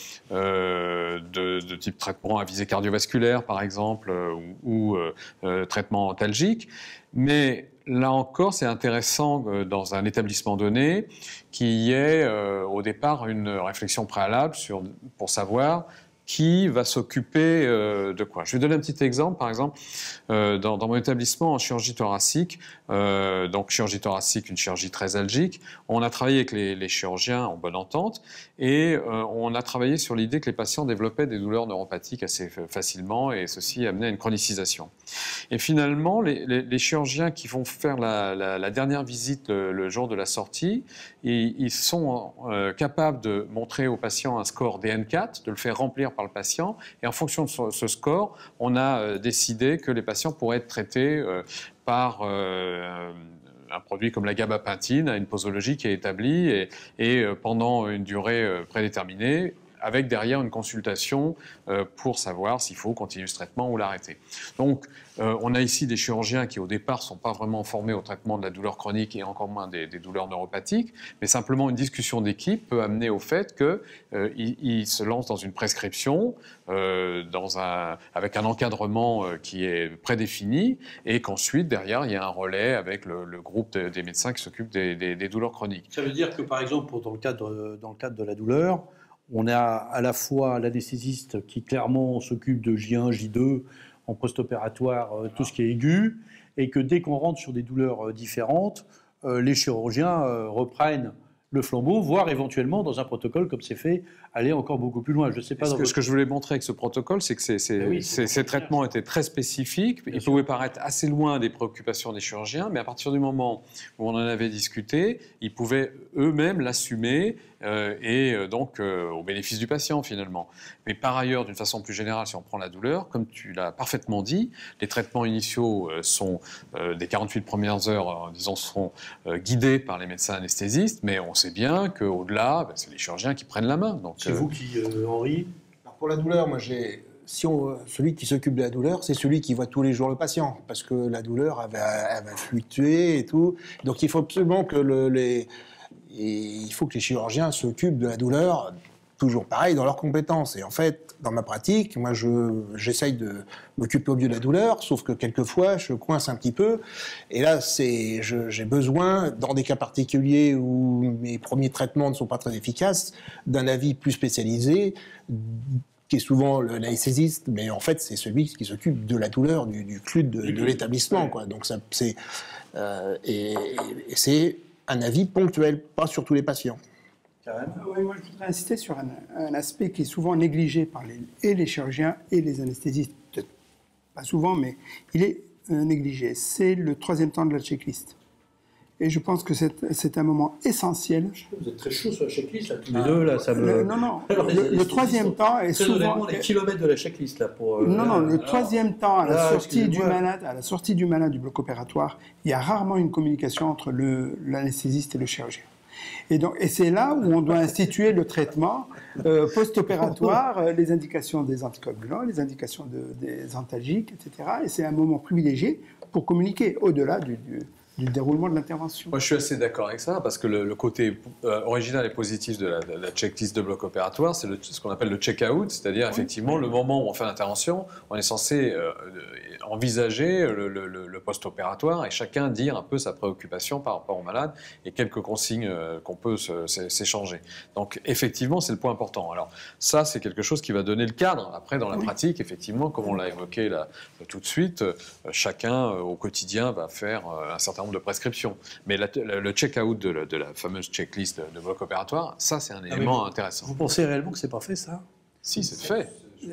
euh, de, de type traitement à visée cardiovasculaire, par exemple, euh, ou, ou euh, traitement antalgique. Mais là encore, c'est intéressant euh, dans un établissement donné qu'il y ait euh, au départ une réflexion préalable sur, pour savoir qui va s'occuper euh, de quoi. Je vais donner un petit exemple. Par exemple, euh, dans, dans mon établissement en chirurgie thoracique, euh, donc chirurgie thoracique, une chirurgie très algique, on a travaillé avec les, les chirurgiens en bonne entente et euh, on a travaillé sur l'idée que les patients développaient des douleurs neuropathiques assez facilement et ceci amenait à une chronicisation. Et finalement, les, les, les chirurgiens qui vont faire la, la, la dernière visite le, le jour de la sortie, ils, ils sont euh, capables de montrer au patient un score D N quatre, de le faire remplir par le patient, et en fonction de ce, ce score, on a euh, décidé que les patients pourraient être traités euh, par euh, un produit comme la gabapentine, à une posologie qui est établie, et, et euh, pendant une durée euh, prédéterminée, avec derrière une consultation euh, pour savoir s'il faut continuer ce traitement ou l'arrêter. Donc, euh, on a ici des chirurgiens qui, au départ, ne sont pas vraiment formés au traitement de la douleur chronique et encore moins des, des douleurs neuropathiques, mais simplement une discussion d'équipe peut amener au fait qu'ils euh, ils se lancent dans une prescription euh, dans un, avec un encadrement euh, qui est prédéfini et qu'ensuite, derrière, il y a un relais avec le, le groupe de, des médecins qui s'occupent des, des, des douleurs chroniques. Ça veut dire que, par exemple, pour, dans, le cadre, dans le cadre de la douleur, on a à la fois l'anesthésiste qui clairement s'occupe de J un, J deux, en post-opératoire, euh, tout ce qui est aigu, et que dès qu'on rentre sur des douleurs euh, différentes, euh, les chirurgiens euh, reprennent le flambeau, voire éventuellement, dans un protocole comme c'est fait, aller encore beaucoup plus loin. Je sais pas. Ce que, votre... ce que je voulais montrer avec ce protocole, c'est que ces, ces, oui, ces, ces traitements étaient très spécifiques. Bien Ils sûr. pouvaient paraître assez loin des préoccupations des chirurgiens, mais à partir du moment où on en avait discuté, ils pouvaient eux-mêmes l'assumer euh, et euh, donc euh, au bénéfice du patient finalement. Mais par ailleurs, d'une façon plus générale, si on prend la douleur, comme tu l'as parfaitement dit, les traitements initiaux euh, sont euh, des quarante-huit premières heures, euh, disons, seront euh, guidés par les médecins anesthésistes, mais on sait bien qu'au-delà, ben, c'est les chirurgiens qui prennent la main. Donc, c'est euh, vous qui, euh, Henri. Alors pour la douleur, moi j'ai, si on, celui qui s'occupe de la douleur, c'est celui qui voit tous les jours le patient, parce que la douleur, elle va, elle va fluctuer et tout. Donc il faut absolument que le, les, il faut que les chirurgiens s'occupent de la douleur. Toujours pareil dans leurs compétences. Et en fait, dans ma pratique, moi, je, j'essaye de m'occuper au mieux de la douleur, sauf que quelquefois, je coince un petit peu. Et là, c'est, je, j'ai besoin, dans des cas particuliers où mes premiers traitements ne sont pas très efficaces, d'un avis plus spécialisé, qui est souvent l'anesthésiste, mais en fait, c'est celui qui s'occupe de la douleur, du, du clou de, de l'établissement, quoi. Donc, ça, c'est, euh, et, et c'est un avis ponctuel, pas sur tous les patients. Oui, moi je voudrais insister sur un, un aspect qui est souvent négligé par les, et les chirurgiens et les anesthésistes, peut-être pas souvent, mais il est euh, négligé. C'est le troisième temps de la checklist. Et je pense que c'est, c'est un moment essentiel. Vous êtes très chaud sur la checklist, là, tous les ah, deux, là, ça me... Le, non, non, Alors, le, le troisième temps est souvent... les kilomètres de la checklist, là, pour... Euh, non, non, le alors, troisième temps, à la, là, sortie du malade, à la sortie du malade du bloc opératoire, il y a rarement une communication entre le, l'anesthésiste et le chirurgien. Et, donc, et c'est là où on doit instituer le traitement euh, post-opératoire, euh, les indications des anticoagulants, les indications de, des antalgiques, et cetera. Et c'est un moment privilégié pour communiquer au-delà du, du, du déroulement de l'intervention. Moi, je suis assez d'accord avec ça, parce que le, le côté euh, original et positif de la, de la checklist de bloc opératoire, c'est le, ce qu'on appelle le check-out, c'est-à-dire oui. effectivement le moment où on fait l'intervention, on est censé euh, envisager le, le, le post-opératoire et chacun dire un peu sa préoccupation par rapport au malade et quelques consignes euh, qu'on peut se, s'échanger. Donc effectivement, c'est le point important. Alors ça, c'est quelque chose qui va donner le cadre. Après, dans la oui. pratique, effectivement, comme on l'a évoqué là, tout de suite, euh, chacun euh, au quotidien va faire euh, un certain nombre de prescriptions. Mais la, la, le check-out de, la, de la fameuse checklist de, de bloc opératoire, ça, c'est un élément ah, intéressant. Vous pensez réellement que c'est pas fait, ça? Si, c'est fait.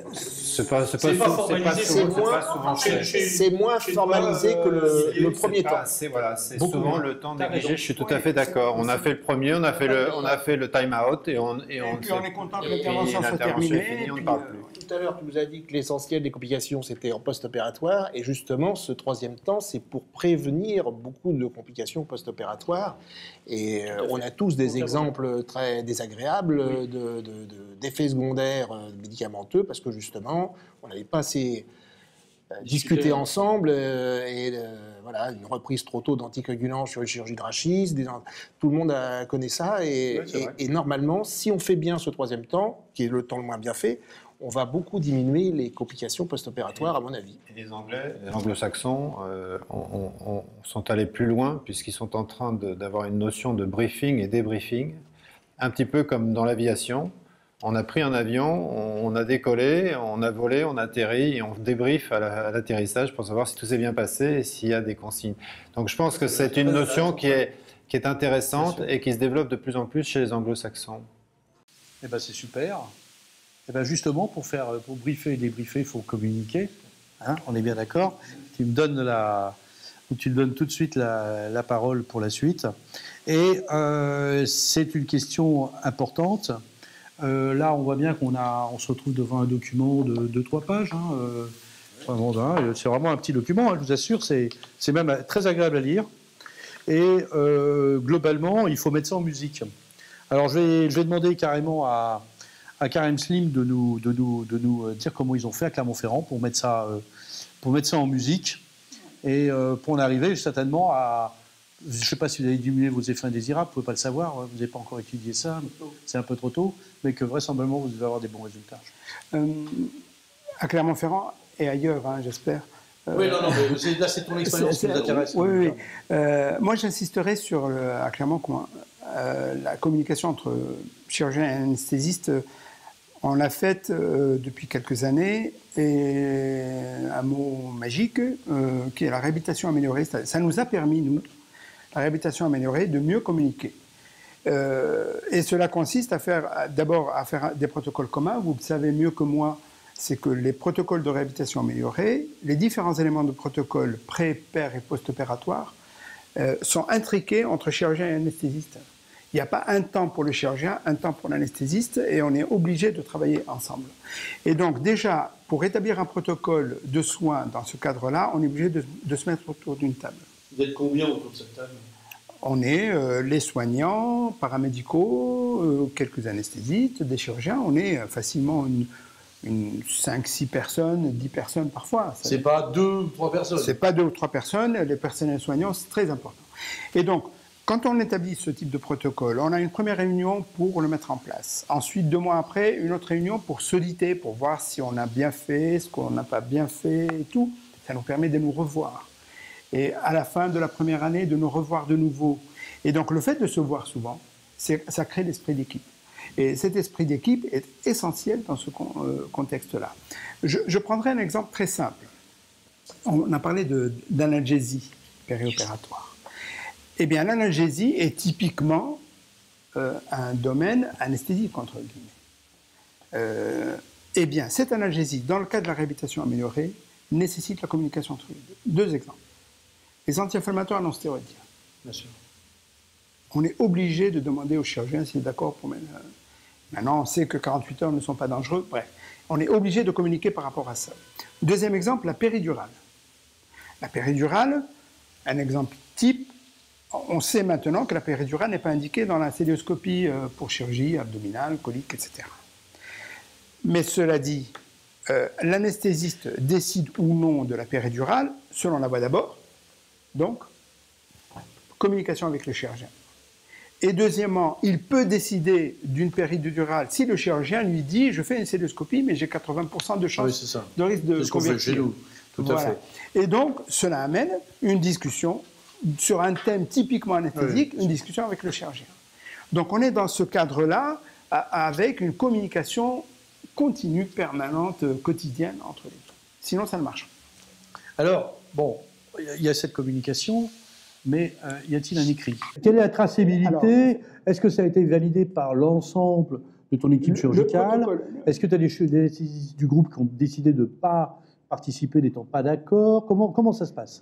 C'est pas, c'est pas, c'est pas, formalisé, c'est pas, moins, souvent c'est, c'est moins formalisé que le, le premier temps. C'est voilà, c'est souvent le temps négligé. Je suis tout à fait d'accord. On a fait le premier, on a fait le, on a fait le time out et on et on. Et puis on est content que l'intervention soit terminée. On ne parle plus. Tout à l'heure, tu nous as dit que l'essentiel des complications c'était en post-opératoire et justement ce troisième temps c'est pour prévenir beaucoup de complications post-opératoires. Et on a tous des exemples très désagréables de, de, de, d'effets secondaires médicamenteux parce que justement, on n'avait pas assez euh, discuté ensemble euh, et euh, voilà, une reprise trop tôt d'anticoagulants sur une chirurgie de rachis, des, tout le monde a, connaît ça et, ouais, et, et normalement, si on fait bien ce troisième temps, qui est le temps le moins bien fait, on va beaucoup diminuer les complications post-opératoires à mon avis. Et les Anglais, les Anglo-Saxons euh, on, on, on sont allés plus loin puisqu'ils sont en train de, d'avoir une notion de briefing et débriefing, un petit peu comme dans l'aviation. On a pris un avion, on a décollé, on a volé, on a atterri et on débriefe à, la, à l'atterrissage pour savoir si tout s'est bien passé et s'il y a des consignes. Donc je pense que c'est une notion qui est, qui est intéressante et qui se développe de plus en plus chez les anglo-saxons. Eh ben c'est super. Eh ben justement, pour, faire, pour briefer et débriefer, il faut communiquer. Hein, on est bien d'accord. Tu me donnes, la, tu me donnes tout de suite la, la parole pour la suite. Et euh, c'est une question importante. Euh, là, on voit bien qu'on a, on se retrouve devant un document de deux trois pages. Hein, euh, vraiment, hein, c'est vraiment un petit document, hein, je vous assure, c'est, c'est même très agréable à lire. Et euh, globalement, il faut mettre ça en musique. Alors, je vais, je vais demander carrément à, à Karim Slim de nous, de, nous, de nous dire comment ils ont fait à Clermont-Ferrand pour mettre ça, euh, pour mettre ça en musique et euh, pour en arriver certainement à... Je ne sais pas si vous avez diminué vos effets indésirables, vous ne pouvez pas le savoir, vous n'avez pas encore étudié ça, c'est un peu trop tôt, mais que vraisemblablement vous devez avoir des bons résultats. Euh, à Clermont-Ferrand et ailleurs, hein, j'espère. Euh, oui, non, non, mais là c'est ton expérience qui nous intéresse. Oui, oui. Euh, moi j'insisterai sur, le, à Clermont, euh, la communication entre chirurgien et anesthésiste. On l'a faite euh, depuis quelques années, et un mot magique, euh, qui est la réhabilitation améliorée. Ça nous a permis, nous, la réhabilitation améliorée, de mieux communiquer. Euh, et cela consiste à faire, d'abord à faire des protocoles communs. Vous le savez mieux que moi, c'est que les protocoles de réhabilitation améliorée, les différents éléments de protocole pré, per et post-opératoire euh, sont intriqués entre chirurgien et anesthésiste. Il n'y a pas un temps pour le chirurgien, un temps pour l'anesthésiste, et on est obligé de travailler ensemble. Et donc déjà, pour établir un protocole de soins dans ce cadre-là, on est obligé de, de se mettre autour d'une table. Vous êtes combien autour de cette table? On est euh, les soignants, paramédicaux, euh, quelques anesthésistes, des chirurgiens. On est euh, facilement une, une cinq six personnes, dix personnes parfois. C'est pas deux ou trois personnes. C'est pas deux ou trois personnes. Les personnels soignants, c'est très important. Et donc, quand on établit ce type de protocole, on a une première réunion pour le mettre en place. Ensuite, deux mois après, une autre réunion pour s'auditer, pour voir si on a bien fait, ce qu'on n'a pas bien fait et tout. Ça nous permet de nous revoir. Et à la fin de la première année, de nous revoir de nouveau. Et donc, le fait de se voir souvent, ça crée l'esprit d'équipe. Et cet esprit d'équipe est essentiel dans ce con, euh, contexte-là. Je, je prendrai un exemple très simple. On a parlé d'analgésie périopératoire. Eh bien, l'analgésie est typiquement euh, un domaine anesthésique, entre guillemets. Euh, eh bien, cette analgésie, dans le cas de la réhabilitation améliorée, nécessite la communication entre les deux. Deux exemples. Les anti-inflammatoires non stéroïdiens. Bien sûr. On est obligé de demander au chirurgien s'il est d'accord pour mettre... Maintenant, on sait que quarante-huit heures ne sont pas dangereux. Bref, on est obligé de communiquer par rapport à ça. Deuxième exemple, la péridurale. La péridurale, un exemple type, on sait maintenant que la péridurale n'est pas indiquée dans la célioscopie pour chirurgie abdominale, colique, et cetera. Mais cela dit, euh, l'anesthésiste décide ou non de la péridurale selon la voie d'abord, donc communication avec le chirurgien. Et deuxièmement, il peut décider d'une péridurale si le chirurgien lui dit « je fais une célioscopie, mais j'ai quatre-vingts pour cent de chance oui, de risque de convertir ». C'est ce qu'on fait chez nous, tout voilà. à fait. Et donc, cela amène une discussion sur un thème typiquement anesthésique, oui, une discussion avec le chirurgien. Donc on est dans ce cadre-là, avec une communication continue, permanente, quotidienne entre les deux. Sinon, ça ne marche pas. Alors, bon, il y a cette communication, mais euh, y a-t-il un écrit? Quelle est la traçabilité? Est-ce que ça a été validé par l'ensemble de ton équipe chirurgicale? Est-ce que tu as des anesthésistes du groupe qui ont décidé de ne pas participer, n'étant pas d'accord? Comment, comment ça se passe?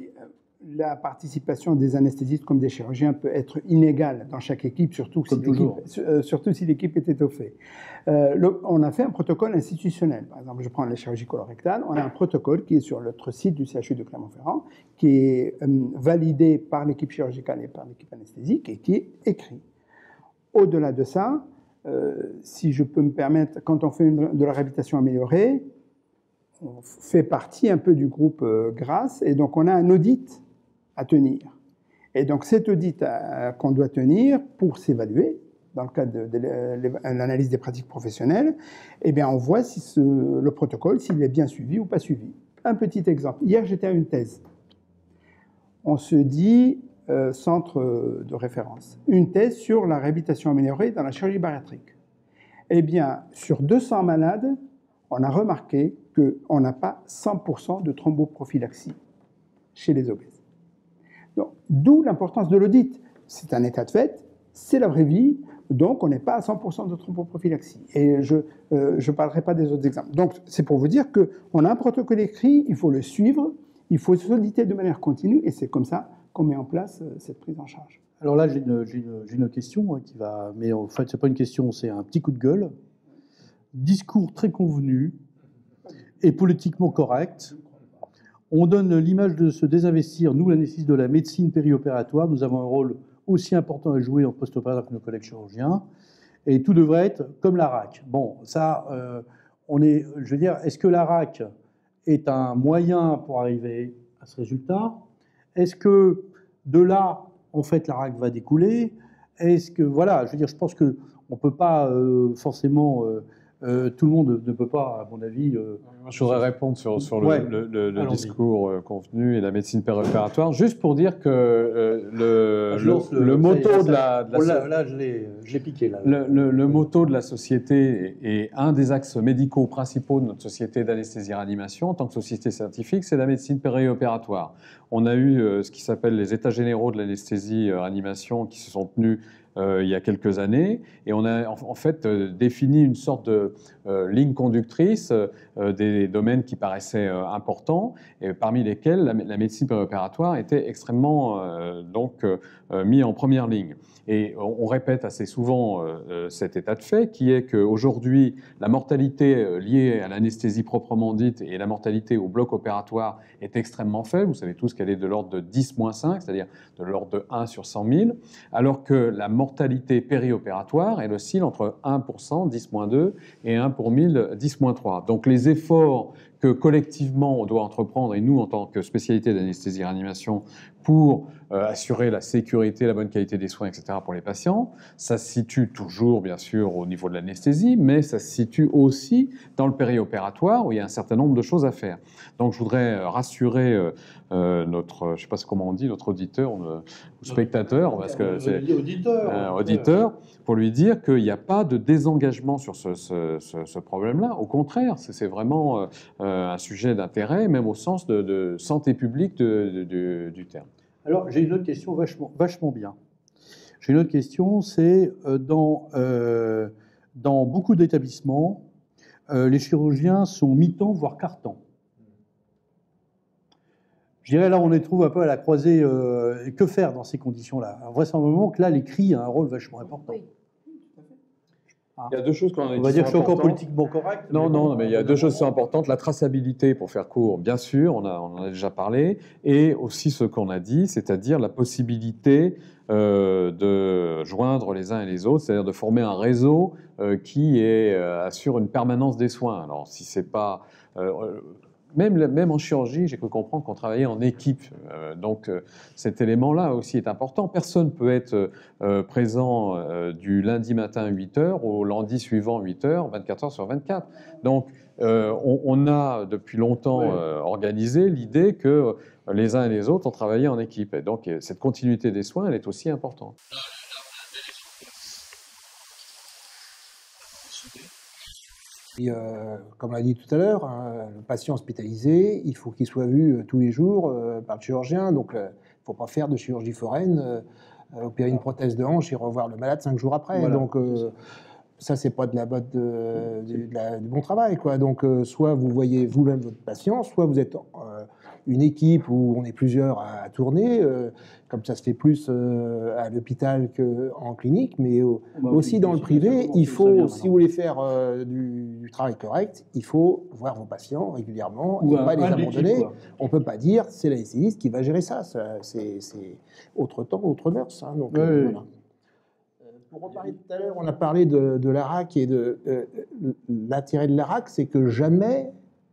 La participation des anesthésistes comme des chirurgiens peut être inégale dans chaque équipe, surtout si l'équipe surtout si l'équipe est étoffée. Euh, le, on a fait un protocole institutionnel. Par exemple, je prends la chirurgie colorectale. On a un protocole qui est sur notre site du C H U de Clermont-Ferrand, qui est euh, validé par l'équipe chirurgicale et par l'équipe anesthésique et qui est écrit. Au-delà de ça, euh, si je peux me permettre, quand on fait une, de la réhabilitation améliorée, on fait partie un peu du groupe euh, Grasse, et donc on a un audit à tenir. Et donc cet audit euh, qu'on doit tenir pour s'évaluer, dans le cadre de, de, de l'analyse des pratiques professionnelles, eh bien on voit si ce, le protocole, s'il est bien suivi ou pas suivi. Un petit exemple. Hier, j'étais à une thèse. On se dit euh, centre de référence. Une thèse sur la réhabilitation améliorée dans la chirurgie bariatrique. Eh bien, sur deux cents malades, on a remarqué qu'on n'a pas cent pour cent de thromboprophylaxie chez les obèses. D'où l'importance de l'audit. C'est un état de fait, c'est la vraie vie, donc on n'est pas à cent pour cent de thromboprophylaxie. Et je ne euh, parlerai pas des autres exemples. Donc c'est pour vous dire qu'on a un protocole écrit, il faut le suivre, il faut s'auditer de manière continue, et c'est comme ça qu'on met en place euh, cette prise en charge. Alors là, j'ai une, une, une question hein, qui va... Mais en fait, ce n'est pas une question, c'est un petit coup de gueule. Discours très convenu et politiquement correct. On donne l'image de se désinvestir. Nous, l'anesthésiste de la médecine périopératoire, nous avons un rôle aussi important à jouer en post-opératoire que nos collègues chirurgiens. Et tout devrait être comme l'A R A C. Bon, ça, euh, on est, je veux dire, est-ce que l'A R A C est un moyen pour arriver à ce résultat? Est-ce que de là, en fait, l'A R A C va découler? Est-ce que, voilà, je veux dire, je pense qu'on ne peut pas euh, forcément... Euh, Euh, tout le monde ne peut pas, à mon avis... Euh, Moi, je voudrais répondre sur, sur le, ouais. le, le, le discours euh, convenu et la médecine périopératoire, juste pour dire que euh, le, le, le, le moto de la... De la oh là, là, je l'ai piqué. Là. Le, le, le moto de la société et un des axes médicaux principaux de notre société d'anesthésie-réanimation, en tant que société scientifique, c'est la médecine périopératoire. On a eu euh, ce qui s'appelle les états généraux de l'anesthésie-réanimation qui se sont tenus Euh, il y a quelques années, et on a en, en fait euh, défini une sorte de euh, ligne conductrice euh, des domaines qui paraissaient euh, importants, et parmi lesquels la, la médecine préopératoire était extrêmement euh, donc euh, mis en première ligne. Et on, on répète assez souvent euh, cet état de fait, qui est qu'aujourd'hui, la mortalité liée à l'anesthésie proprement dite et la mortalité au bloc opératoire est extrêmement faible. Vous savez tous qu'elle est de l'ordre de dix moins cinq, c'est-à-dire de l'ordre de un sur cent mille, alors que la mortalité périopératoire, elle oscille entre un pour cent, dix moins deux, et un pour mille, dix moins trois. Donc les efforts que collectivement on doit entreprendre, et nous en tant que spécialité d'anesthésie-réanimation, pour euh, assurer la sécurité, la bonne qualité des soins, et cetera pour les patients, ça se situe toujours bien sûr au niveau de l'anesthésie, mais ça se situe aussi dans le périopératoire où il y a un certain nombre de choses à faire. Donc je voudrais rassurer euh, euh, notre, je ne sais pas comment on dit, notre auditeur euh, ou spectateur, parce que c'est auditeur, euh, auditeur, pour lui dire qu'il n'y a pas de désengagement sur ce, ce, ce, ce problème-là. Au contraire, c'est vraiment euh, un sujet d'intérêt, même au sens de, de santé publique de, de, de, du terme. Alors, j'ai une autre question vachement, vachement bien. J'ai une autre question, c'est euh, dans, euh, dans beaucoup d'établissements, euh, les chirurgiens sont mi-temps, voire quart-temps. Je dirais là, on les trouve un peu à la croisée. Euh, que faire dans ces conditions-là? Vraisemblablement que là, l'écrit a un rôle vachement important. Oui. Il y a deux choses qu'on a On va dire que je suis encore politiquement correct. Non, non, non, mais il y a deux choses qui sont importantes. La traçabilité, pour faire court, bien sûr, on, a, on en a déjà parlé, et aussi ce qu'on a dit, c'est-à-dire la possibilité euh, de joindre les uns et les autres, c'est-à-dire de former un réseau euh, qui est, euh, assure une permanence des soins. Alors, si c'est pas... Euh, Même, même en chirurgie, j'ai cru comprendre qu'on travaillait en équipe. Euh, donc euh, cet élément-là aussi est important. Personne ne peut être euh, présent euh, du lundi matin à huit heures au lundi suivant huit heures, vingt-quatre heures sur vingt-quatre. Donc euh, on, on a depuis longtemps euh, organisé l'idée que les uns et les autres ont travaillé en équipe. Et donc cette continuité des soins, elle est aussi importante. Et euh, comme on l'a dit tout à l'heure, hein, le patient hospitalisé, il faut qu'il soit vu euh, tous les jours euh, par le chirurgien. Donc, il euh, ne faut pas faire de chirurgie foraine, euh, opérer une prothèse de hanche et revoir le malade cinq jours après. Voilà. Donc, euh, ça, c'est pas de la botte de, de, de la, du bon travail, quoi. Donc, euh, soit vous voyez vous-même votre patient, soit vous êtes euh, une équipe où on est plusieurs à, à tourner, euh, comme ça se fait plus euh, à l'hôpital qu'en clinique, mais euh, bah, aussi oui, dans le privé, il faut, si maintenant. vous voulez faire euh, du, du travail correct, il faut voir vos patients régulièrement Ou et un- pas les un abandonner. d'équipe, quoi. On ne peut pas dire c'est l'anesthésiste qui va gérer ça. Ça, c'est c'est autre temps, autre mœurs. Hein, donc, Oui, euh, oui. voilà. Euh, Pour en parler tout à l'heure, on a parlé de, de l'A R A C et de euh, l'intérêt de l'A R A C, c'est que jamais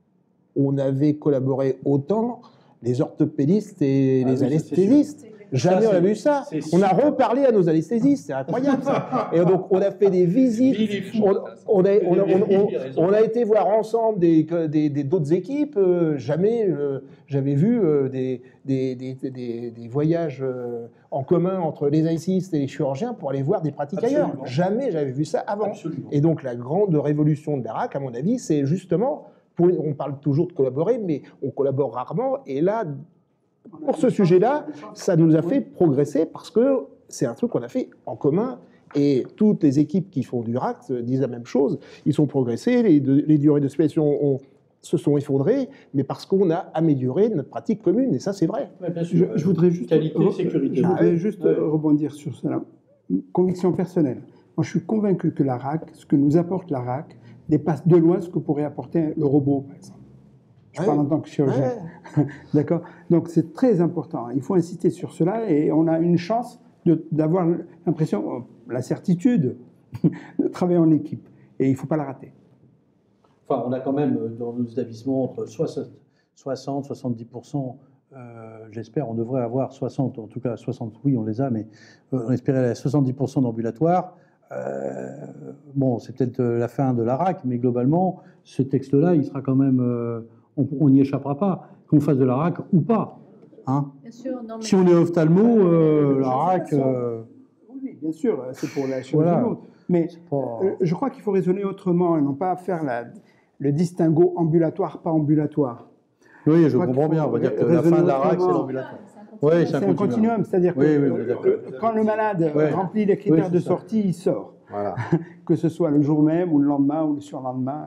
on avait collaboré autant les orthopédistes et Ah les oui, ça, c'est anesthésistes. Jamais Ça, on a c'est- vu ça. c'est On a super. reparlé à nos anesthésistes, c'est incroyable ça. Et donc on a fait des visites. Lui, il est fou. On, on a, on, a, on- on- Il a raison. on a été voir ensemble des des- des- d'autres équipes. euh, jamais euh, j'avais vu euh, des, des, des, des- des voyages euh, en commun entre les anesthésistes et les chirurgiens pour aller voir des pratiques ailleurs. Absolument. Jamais j'avais vu ça avant. Absolument. Et donc la grande révolution de l'A R A C, à mon avis, c'est justement, pour, on parle toujours de collaborer, mais on collabore rarement. Et là, pour ce sujet-là, ça nous a fait progresser parce que c'est un truc qu'on a fait en commun. Et toutes les équipes qui font du R A C disent la même chose. Ils sont progressés, les, de- les durées d'hospitalisation ont- se sont effondrées, mais parce qu'on a amélioré notre pratique commune. Et ça, c'est vrai. Ouais, bien Je, sûr. je voudrais juste, Qualité, re- sécurité. je voudrais Ouais. juste Ouais. rebondir sur cela. Conviction personnelle. Moi, je suis convaincu que l'A R A C, ce que nous apporte l'A R A C, dépasse de loin ce que pourrait apporter le robot, par exemple. Je Ouais. parle en tant que chirurgien. Ouais. D'accord. Donc, c'est très important. Il faut insister sur cela et on a une chance de- d'avoir l'impression, la certitude de travailler en équipe. Et il ne faut pas la rater. Enfin, on a quand même dans nos établissements entre soixante et soixante-dix pour cent, euh, j'espère, on devrait avoir soixante, en tout cas soixante, oui, on les a, mais on espérait soixante-dix pour cent d'ambulatoires. Euh, bon, c'est peut-être la fin de l'A R A C, mais globalement, ce texte-là, il sera quand même, euh, on n'y échappera pas, qu'on fasse de l'A R A C ou pas. Hein. Bien sûr, non, mais... Si on est ophtalmo, euh, l'A R A C... Euh... Oui, bien sûr, c'est pour la chirurgie Voilà. lourde. Mais pas... euh, je crois qu'il faut raisonner autrement et non pas faire la, le distinguo ambulatoire, pas ambulatoire. Oui, je, je comprends bien. On va dire que la fin de l'A R A C, c'est l'ambulatoire. Oui, c'est un, un continuum. C'est-à-dire que oui, oui, euh, quand le malade oui. remplit les critères oui, de ça. sortie, il sort. Voilà. Que ce soit le jour même, ou le lendemain, ou le surlendemain.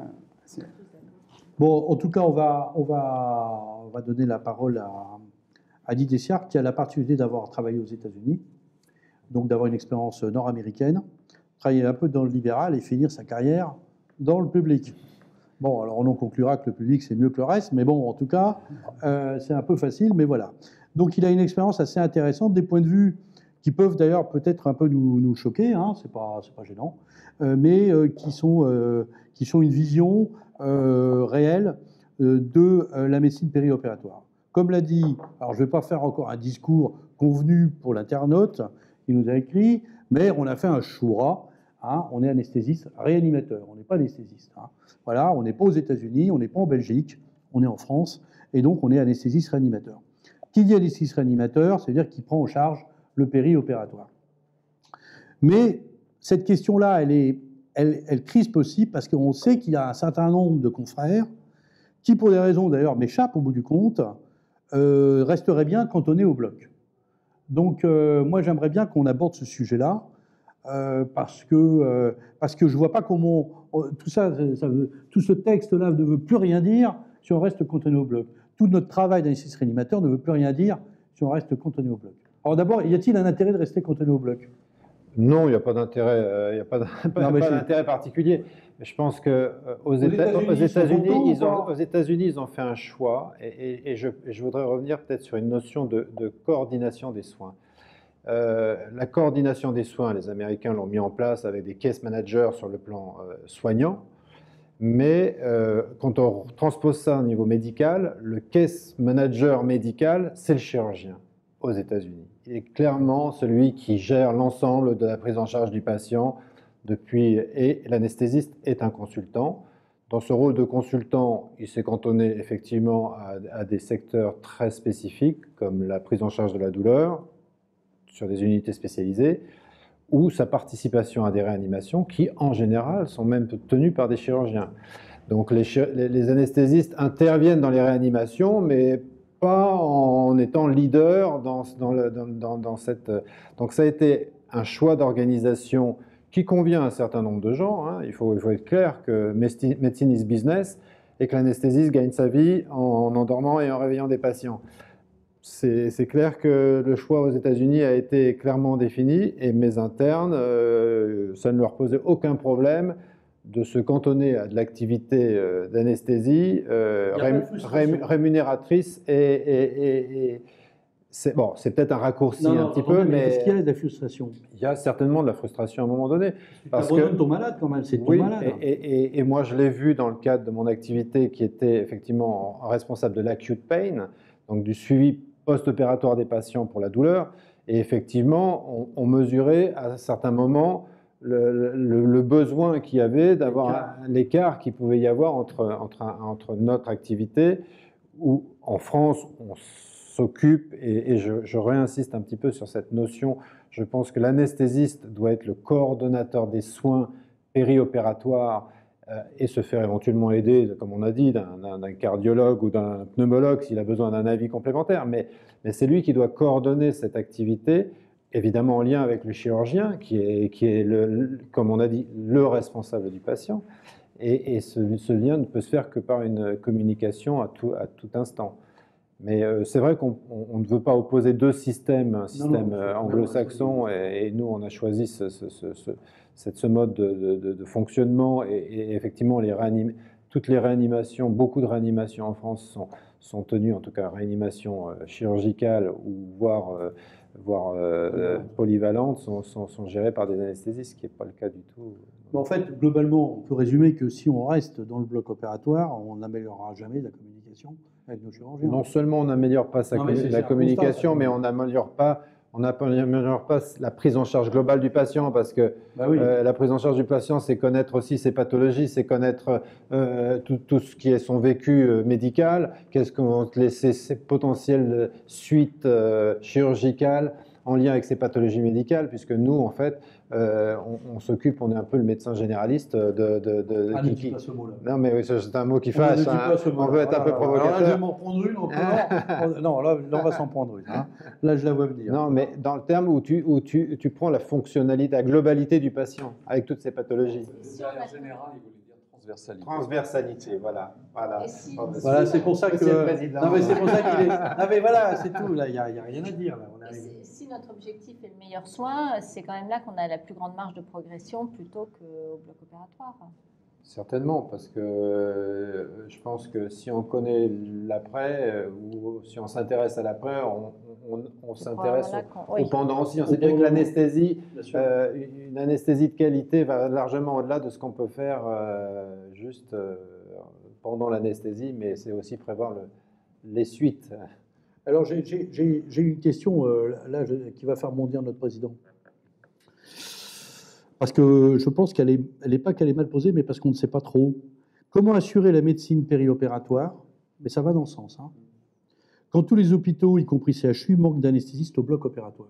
Bon, en tout cas, on va, on va, on va donner la parole à, à Didier Siard, qui a la particularité d'avoir travaillé aux États-Unis, donc d'avoir une expérience nord-américaine, travailler un peu dans le libéral et finir sa carrière dans le public. Bon, alors on en conclura que le public, c'est mieux que le reste, mais bon, en tout cas, euh, c'est un peu facile, mais voilà. Donc, il a une expérience assez intéressante, des points de vue qui peuvent d'ailleurs peut-être un peu nous, nous choquer, hein, c'est pas, c'est pas gênant, euh, mais euh, qui, sont, euh, qui sont une vision euh, réelle euh, de euh, la médecine périopératoire. Comme l'a dit, alors je ne vais pas faire encore un discours convenu pour l'internaute, il nous a écrit, mais on a fait un choix. Hein, on est anesthésiste réanimateur, on n'est pas anesthésiste. Hein. Voilà, on n'est pas aux États-Unis, on n'est pas en Belgique, on est en France, et donc on est anesthésiste réanimateur. Qui dit anesthésiste réanimateur, c'est-à-dire qu'il prend en charge le périopératoire. Mais cette question-là, elle, est, elle, elle crispe aussi parce qu'on sait qu'il y a un certain nombre de confrères qui, pour des raisons d'ailleurs m'échappent au bout du compte, euh, resteraient bien cantonnés au bloc. Donc euh, moi j'aimerais bien qu'on aborde ce sujet-là. Euh, parce que euh, parce que je vois pas comment euh, tout ça, ça veut, tout ce texte-là ne veut plus rien dire si on reste cantonné au bloc. Tout notre travail d'anesthésiste réanimateur ne veut plus rien dire si on reste cantonné au bloc. Alors d'abord, y a-t-il un intérêt de rester cantonné au bloc? Non, il n'y a pas d'intérêt, euh, il n'y a pas d'intérêt particulier. Je pense que euh, aux, aux États-Unis, États ils, aux États-Unis, ils ont fait un choix, et, et, et, je, et je voudrais revenir peut-être sur une notion de, de coordination des soins. Euh, la coordination des soins, les Américains l'ont mis en place avec des case managers sur le plan euh, soignant, mais euh, quand on transpose ça au niveau médical, le case manager médical, c'est le chirurgien aux États-Unis. Il est clairement celui qui gère l'ensemble de la prise en charge du patient depuis, et l'anesthésiste est un consultant. Dans ce rôle de consultant, il s'est cantonné effectivement à, à des secteurs très spécifiques comme la prise en charge de la douleur, sur des unités spécialisées, ou sa participation à des réanimations qui, en général, sont même tenues par des chirurgiens. Donc les, les, les anesthésistes interviennent dans les réanimations, mais pas en étant leader dans, dans, le, dans, dans, dans cette... Donc ça a été un choix d'organisation qui convient à un certain nombre de gens. Hein. Il faut, il faut être clair que medicine is business et que l'anesthésiste gagne sa vie en, en endormant et en réveillant des patients. C'est clair que le choix aux États-Unis a été clairement défini et mes internes, euh, ça ne leur posait aucun problème de se cantonner à de l'activité euh, d'anesthésie euh, rém, rém, rémunératrice et, et, et, et c'est bon, c'est peut-être un raccourci non, non, un petit peu, mais est-ce qu'il y a de la frustration? Il y a certainement de la frustration à un moment donné. Parce que ton malade quand même, c'est ton oui, malade. Et, et, et moi je l'ai vu dans le cadre de mon activité qui était effectivement responsable de l'acute pain, donc du suivi post-opératoire des patients pour la douleur, et effectivement, on, on mesurait à certains moments le, le, le besoin qu'il y avait d'avoir l'écart qu'il pouvait y avoir entre, entre, entre notre activité, où en France, on s'occupe, et, et je, je réinsiste un petit peu sur cette notion, je pense que l'anesthésiste doit être le coordonnateur des soins périopératoires euh, et se faire éventuellement aider, comme on a dit, d'un cardiologue ou d'un pneumologue s'il a besoin d'un avis complémentaire, mais, mais c'est lui qui doit coordonner cette activité, évidemment en lien avec le chirurgien, qui est, qui est le, comme on a dit, le responsable du patient, et, et ce, ce lien ne peut se faire que par une communication à tout, à tout instant. Mais euh, c'est vrai qu'on ne veut pas opposer deux systèmes, un système euh, anglo-saxon, et, et nous on a choisi ce, ce, ce, ce, ce mode de, de, de fonctionnement, et, et effectivement les toutes les réanimations, beaucoup de réanimations en France sont, sont tenues, en tout cas réanimation euh, chirurgicale, ou voire euh, voire euh, polyvalentes, sont, sont, sont gérées par des anesthésistes, ce qui n'est pas le cas du tout. Mais en fait, globalement, on peut résumer que si on reste dans le bloc opératoire, on n'améliorera jamais la communication avec nos chirurgiens. Non seulement on n'améliore pas sa Non, mais commu- c'est- la c'est un communication, constat, mais on n'améliore pas, on n'améliore pas la prise en charge globale du patient, parce que Bah oui. euh, la prise en charge du patient, c'est connaître aussi ses pathologies, c'est connaître euh, tout, tout ce qui est son vécu euh, médical, qu'est-ce qu'on les ses, ses potentielles suites euh, chirurgicales en lien avec ses pathologies médicales, puisque nous, en fait, euh, on, on s'occupe, on est un peu le médecin généraliste de... de, de Ah, qui- ne qui- dis pas ce mot-là. Non, mais oui, ça, c'est un mot qui On ne fâche, dit hein. pas ce On mot-là. veut être un peu Alors là, provocateur. je vais m'en prendre une encore. Non, là, là, on va s'en prendre une. Hein. Là, je la vois venir. Non, mais dans le terme où tu, où tu, tu prends la fonctionnalité, la globalité du patient, avec toutes ses pathologies. Derrière général, il voulait dire transversalité. Transversalité, voilà. Voilà, Et si- Voilà, c'est pour ça que. Monsieur le Président. Non, mais c'est pour ça qu'il est. Non, mais voilà, c'est tout. Là, il n'y a, il y a rien à dire. Là. On Et arrive. c'est- Si notre objectif est le meilleur soin, c'est quand même là qu'on a la plus grande marge de progression plutôt qu'au bloc opératoire. Certainement, parce que euh, je pense que si on connaît l'après, euh, ou si on s'intéresse à l'après, on, on, on C'est s'intéresse probablement là au, qu'on- oui. au pendant aussi. On Au sait bien que pendant. l'anesthésie, Bien sûr. euh, une anesthésie de qualité va largement au-delà de ce qu'on peut faire euh, juste euh, pendant l'anesthésie, mais c'est aussi prévoir le, les suites. Alors, j'ai- j'ai j'ai- j'ai une question euh, là, je- qui va faire bondir notre président. Parce que je pense qu'elle n'est elle est pas qu'elle est mal posée, mais parce qu'on ne sait pas trop. Comment assurer la médecine périopératoire? Mais ça va dans ce sens. Hein. Quand tous les hôpitaux, y compris C H U, manquent d'anesthésistes au bloc opératoire.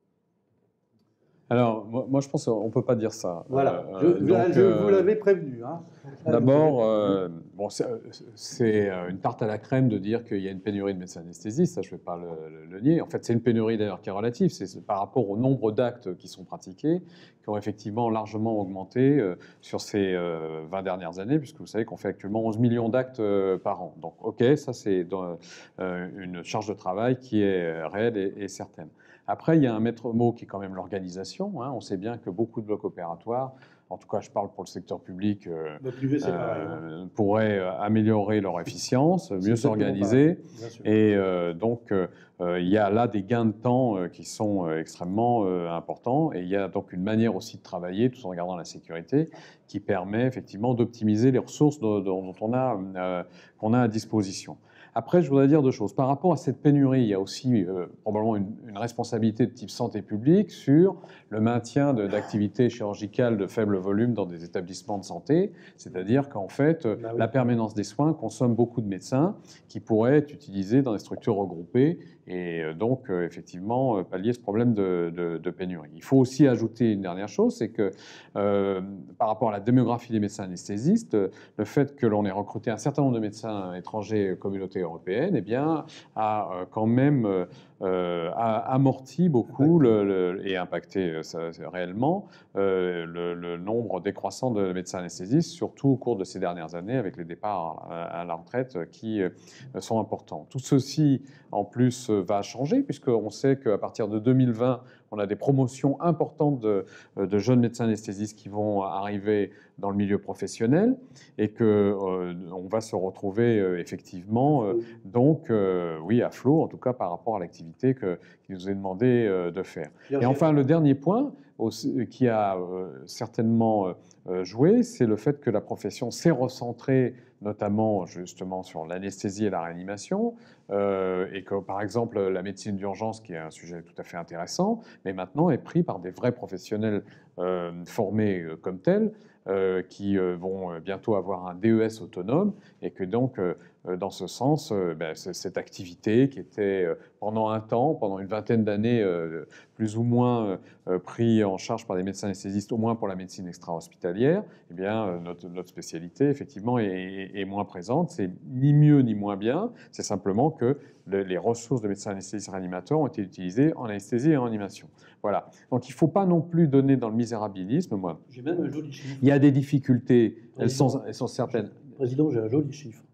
Alors, moi, moi, je pense qu'on ne peut pas dire ça. Voilà, Euh, je, euh, donc, je euh, vous l'avais prévenu. Hein. D'abord, euh, bon, c'est c'est, euh, une tarte à la crème de dire qu'il y a une pénurie de médecins anesthésistes, ça je ne vais pas le, le- le nier. En fait, c'est une pénurie d'ailleurs qui est relative, c'est par rapport au nombre d'actes qui sont pratiqués, qui ont effectivement largement augmenté euh, sur ces euh, vingt dernières années, puisque vous savez qu'on fait actuellement onze millions d'actes euh, par an. Donc, ok, ça c'est dans, euh, une charge de travail qui est réelle et, et certaine. Après, il y a un maître mot qui est quand même l'organisation. Hein. On sait bien que beaucoup de blocs opératoires, en tout cas je parle pour le secteur public, euh, Le privé, c'est pareil. hein. euh, pourraient euh, améliorer leur efficience, mieux exactement s'organiser. Bien sûr. Et euh, donc, euh, euh, il y a là des gains de temps euh, qui sont euh, extrêmement euh, importants. Et il y a donc une manière aussi de travailler, tout en regardant la sécurité, qui permet effectivement d'optimiser les ressources dont, dont on a, euh, qu'on a à disposition. Après, je voudrais dire deux choses. Par rapport à cette pénurie, il y a aussi euh, probablement une, une responsabilité de type santé publique sur le maintien de- d'activités chirurgicales de faible volume dans des établissements de santé. C'est-à-dire qu'en fait, euh, Bah oui. la permanence des soins consomme beaucoup de médecins qui pourraient être utilisés dans des structures regroupées et euh, donc euh, effectivement euh, pallier ce problème de, de- de pénurie. Il faut aussi ajouter une dernière chose, c'est que euh, par rapport à la démographie des médecins anesthésistes, euh, le fait que l'on ait recruté un certain nombre de médecins étrangers communauté européenne, eh bien, a euh, quand même euh, euh, a amorti beaucoup le, le- et impacté euh, ça, c'est réellement euh, le, le nombre décroissant de médecins anesthésistes, surtout au cours de ces dernières années avec les départs à, à la retraite qui euh, sont importants. Tout ceci, en plus, euh, va changer puisqu'on sait qu'à partir de deux mille vingt, on a des promotions importantes de, de jeunes médecins anesthésistes qui vont arriver dans le milieu professionnel et que euh, on va se retrouver euh, effectivement euh, donc euh, oui à flot, en tout cas par rapport à l'activité que qui nous est demandé euh, de faire. Et enfin le dernier point aussi, qui a euh, certainement euh, joué, c'est le fait que la profession s'est recentrée notamment justement sur l'anesthésie et la réanimation, euh, et que par exemple la médecine d'urgence, qui est un sujet tout à fait intéressant, mais maintenant est pris par des vrais professionnels euh, formés euh, comme tels, euh, qui euh, vont bientôt avoir un D E S autonome, et que donc euh, dans ce sens, euh, ben, cette activité qui était euh, pendant un temps, pendant une vingtaine d'années, euh, plus ou moins euh, pris en charge par des médecins anesthésistes, au moins pour la médecine extra-hospitalière, eh bien, euh, notre, notre spécialité, effectivement, est, est, est moins présente. C'est ni mieux ni moins bien, c'est simplement que le, les ressources de médecins anesthésistes réanimateurs ont été utilisées en anesthésie et en animation. Voilà. Donc, il ne faut pas non plus donner dans le misérabilisme. Moi, J'ai même un joli chiffre. il y a des difficultés, elles sont, elles sont certaines. Président, j'ai un joli chiffre.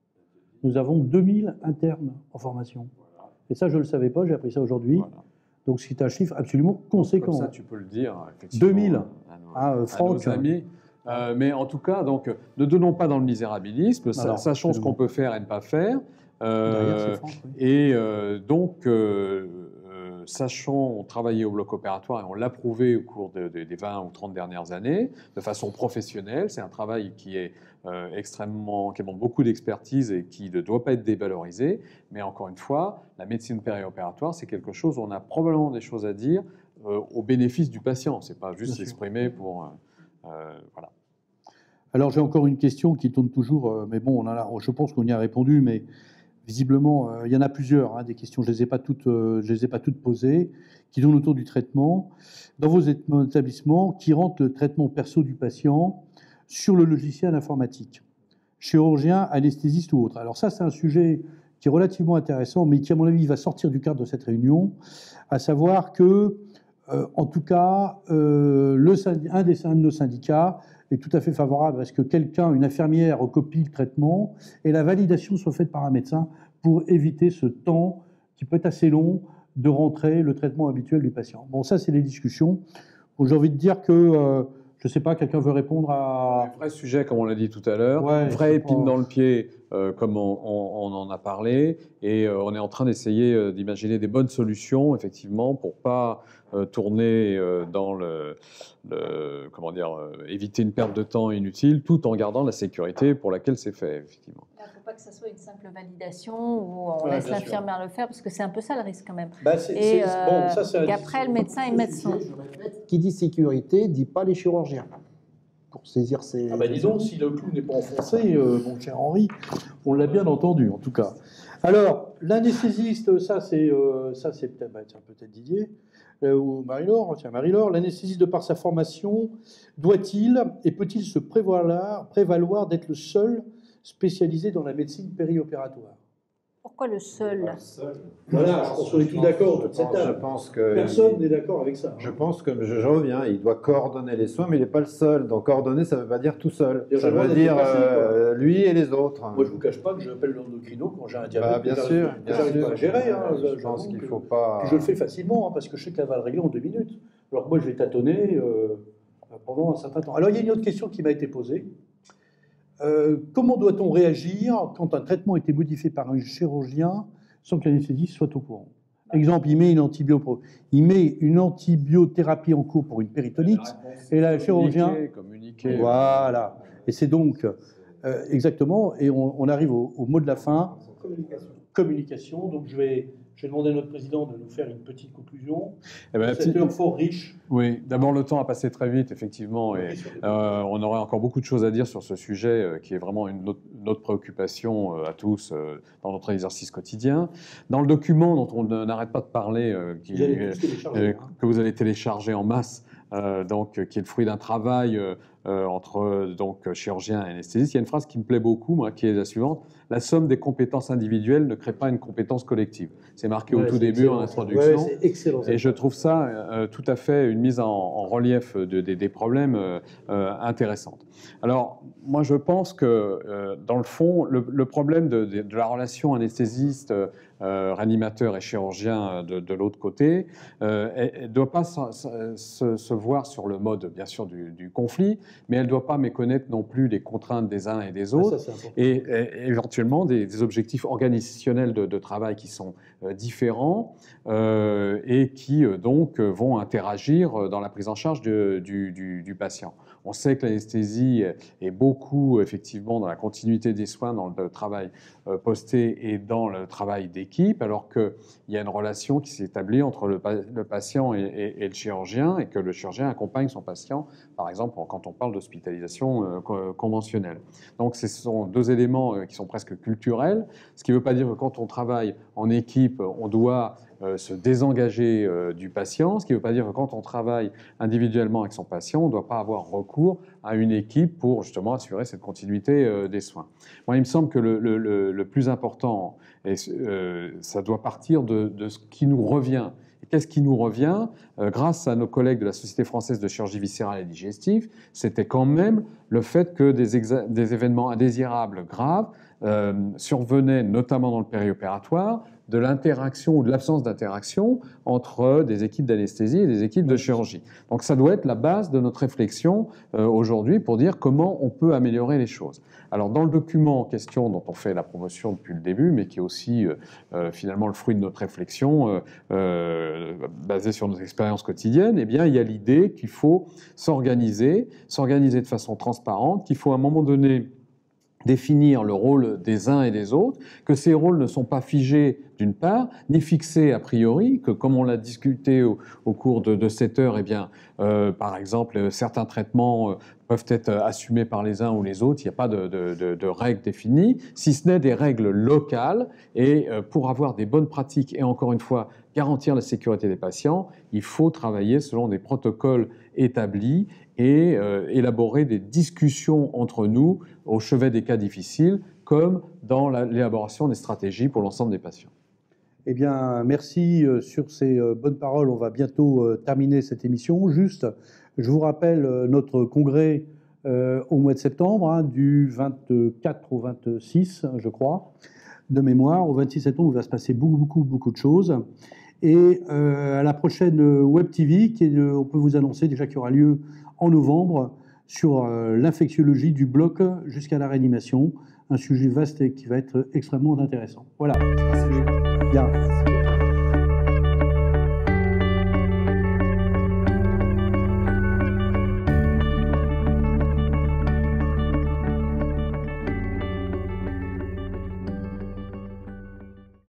Nous avons deux mille internes en formation. Et ça, je ne le savais pas, j'ai appris ça aujourd'hui. Voilà. Donc, c'est un chiffre absolument conséquent. Comme ça, tu peux le dire, effectivement. deux mille. À nos, Ah, euh, à Franck. nos amis. Euh, mais en tout cas, donc, ne donnons pas dans le misérabilisme, Alors, sachons ce absolument. qu'on peut faire et ne pas faire. Euh, Derrière, c'est Franck, oui. et euh, donc, euh, euh, sachons travailler au bloc opératoire, et on l'a prouvé au cours de, de, des vingt ou trente dernières années, de façon professionnelle. C'est un travail qui est euh, extrêmement, qui demande beaucoup d'expertise et qui ne doit pas être dévalorisé. Mais encore une fois, la médecine périopératoire, c'est quelque chose où on a probablement des choses à dire euh, au bénéfice du patient. C'est pas juste s'exprimer pour... Euh, euh, voilà. Alors j'ai encore une question qui tourne toujours, euh, mais bon, on en a, je pense qu'on y a répondu, mais visiblement, euh, il y en a plusieurs, hein, des questions, je ne les ai pas toutes, euh, je les ai pas toutes posées, qui tournent autour du traitement. Dans vos établissements, qui rendent le traitement perso du patient sur le logiciel informatique, chirurgien, anesthésiste ou autre. Alors ça, c'est un sujet qui est relativement intéressant, mais qui, à mon avis, va sortir du cadre de cette réunion, à savoir que, euh, en tout cas, euh, le, un, des, un de nos syndicats est tout à fait favorable à ce que quelqu'un, une infirmière, recopie le traitement et la validation soit faite par un médecin pour éviter ce temps qui peut être assez long de rentrer le traitement habituel du patient. Bon, ça, c'est les discussions. Bon, j'ai envie de dire que, euh, je ne sais pas, quelqu'un veut répondre à... Un vrai sujet, comme on l'a dit tout à l'heure, ouais, vraie épine pas... dans le pied, euh, comme on, on, on en a parlé, et euh, on est en train d'essayer euh, d'imaginer des bonnes solutions, effectivement, pour ne pas euh, tourner euh, dans le, le... comment dire, euh, éviter une perte de temps inutile, tout en gardant la sécurité pour laquelle c'est fait, effectivement. Il ne faut pas que ça soit une simple validation où on ouais, laisse l'infirmière le faire, parce que c'est un peu ça le risque quand même. Bah, c'est, et c'est, euh, bon, ça, c'est qu'après, le médecin, il mette son... Qui dit sécurité, dit pas les chirurgiens. Pour saisir ces... Ah bah dis donc, si le clou n'est pas enfoncé, euh, mon cher Henri, on l'a bien entendu, en tout cas. Alors, l'anesthésiste, ça c'est euh, ça c'est peut-être bah, peut-être Didier, euh, ou Marie-Laure, tiens Marie-Laure, l'anesthésiste de par sa formation, doit-il et peut-il se prévaloir, prévaloir d'être le seul spécialisé dans la médecine périopératoire? Pourquoi le seul? Voilà, je pense qu'on est tous d'accord de cette table. Je pense que Personne il, n'est d'accord avec ça. Je pense que, je, je reviens, il doit coordonner les soins, mais il n'est pas le seul. Donc coordonner, ça ne veut pas dire tout seul. Et ça veut dire euh, lui et les autres. Moi, je ne vous cache pas que j'appelle l'endocrino quand j'ai un diabète. Bah, bien que sûr, bien j'arrive sûr. pas à gérer. Hein, je, je pense qu'il ne faut pas... Puis je le fais facilement, hein, parce que je sais que ça va le régler en deux minutes. Alors moi, je vais tâtonner euh, pendant un certain temps. Alors, il y a une autre question qui m'a été posée. Euh, comment doit-on réagir quand un traitement a été modifié par un chirurgien sans que l'anesthésiste soit au courant? Exemple, il met une, antibio, il met une antibiothérapie en cours pour une péritonite, et là, le chirurgien... Communiquer. Voilà. Et c'est donc, euh, exactement, et on, on arrive au, au mot de la fin. Communication. Communication. Donc, je vais, je vais demander à notre président de nous faire une petite conclusion. Eh ben, Cette heure fort riche. Oui, d'abord le temps a passé très vite, effectivement, et euh, on aurait encore beaucoup de choses à dire sur ce sujet euh, qui est vraiment une autre, notre préoccupation euh, à tous euh, dans notre exercice quotidien. Dans le document dont on n'arrête pas de parler, euh, qui, vous euh, euh, hein. que vous allez télécharger en masse, euh, donc, qui est le fruit d'un travail euh, euh, entre donc, chirurgien et anesthésiste, il y a une phrase qui me plaît beaucoup, moi, qui est la suivante: la somme des compétences individuelles ne crée pas une compétence collective. C'est marqué ouais, au tout début excellent. En introduction. Ouais, c'est excellent. Et je trouve ça euh, tout à fait une mise en, en relief de, de, des problèmes euh, euh, intéressante. Alors, moi, je pense que, euh, dans le fond, le, le problème de, de, de la relation anesthésiste, euh, réanimateur et chirurgien de, de l'autre côté ne doit pas se, se, se voir sur le mode, bien sûr, du, du conflit, mais elle ne doit pas méconnaître non plus les contraintes des uns et des autres, ah, ça, et, et éventuellement des, des objectifs organisationnels de, de travail qui sont euh, différents euh, et qui, euh, donc, vont interagir dans la prise en charge de, du, du, du patient. On sait que l'anesthésie est beaucoup, effectivement, dans la continuité des soins, dans le travail euh, posté et dans le travail d'équipe, alors qu'il y a une relation qui s'établit entre le, le patient et, et, et le chirurgien, et que le chirurgien accompagne son patient, par exemple, quand on parle d'hospitalisation euh, conventionnelle. Donc, ce sont deux éléments euh, qui sont presque culturels, ce qui ne veut pas dire que quand on travaille en équipe, on doit Euh, se désengager euh, du patient, ce qui ne veut pas dire que quand on travaille individuellement avec son patient, on ne doit pas avoir recours à une équipe pour justement assurer cette continuité euh, des soins. Moi, il me semble que le, le, le, le plus important, et, euh, ça doit partir de, de ce qui nous revient. Et qu'est-ce qui nous revient euh, grâce à nos collègues de la Société française de chirurgie viscérale et digestive? C'était quand même le fait que des, des événements indésirables graves euh, survenait notamment dans le périopératoire de l'interaction ou de l'absence d'interaction entre des équipes d'anesthésie et des équipes de chirurgie. Donc ça doit être la base de notre réflexion euh, aujourd'hui pour dire comment on peut améliorer les choses. Alors dans le document en question dont on fait la promotion depuis le début, mais qui est aussi euh, euh, finalement le fruit de notre réflexion euh, euh, basée sur nos expériences quotidiennes, eh bien il y a l'idée qu'il faut s'organiser, s'organiser de façon transparente, qu'il faut à un moment donné définir le rôle des uns et des autres, que ces rôles ne sont pas figés d'une part, ni fixés a priori, que comme on l'a discuté au, au cours de, de cette heure, eh bien, euh, par exemple, certains traitements euh, peuvent être assumés par les uns ou les autres, il n'y a pas de, de, de, de règles définies, si ce n'est des règles locales, et euh, pour avoir des bonnes pratiques, et encore une fois, garantir la sécurité des patients, il faut travailler selon des protocoles établis et euh, élaborer des discussions entre nous au chevet des cas difficiles, comme dans l'élaboration des stratégies pour l'ensemble des patients. Eh bien, merci euh, sur ces euh, bonnes paroles. On va bientôt euh, terminer cette émission. Juste, je vous rappelle euh, notre congrès euh, au mois de septembre, hein, du vingt-quatre au vingt-six, je crois, de mémoire. Au vingt-six septembre, il va se passer beaucoup, beaucoup, beaucoup de choses. Et euh, à la prochaine Web T V, qui est, euh, on peut vous annoncer déjà qu'il y aura lieu en novembre sur euh, l'infectiologie du bloc jusqu'à la réanimation, un sujet vaste et qui va être extrêmement intéressant. Voilà. Merci.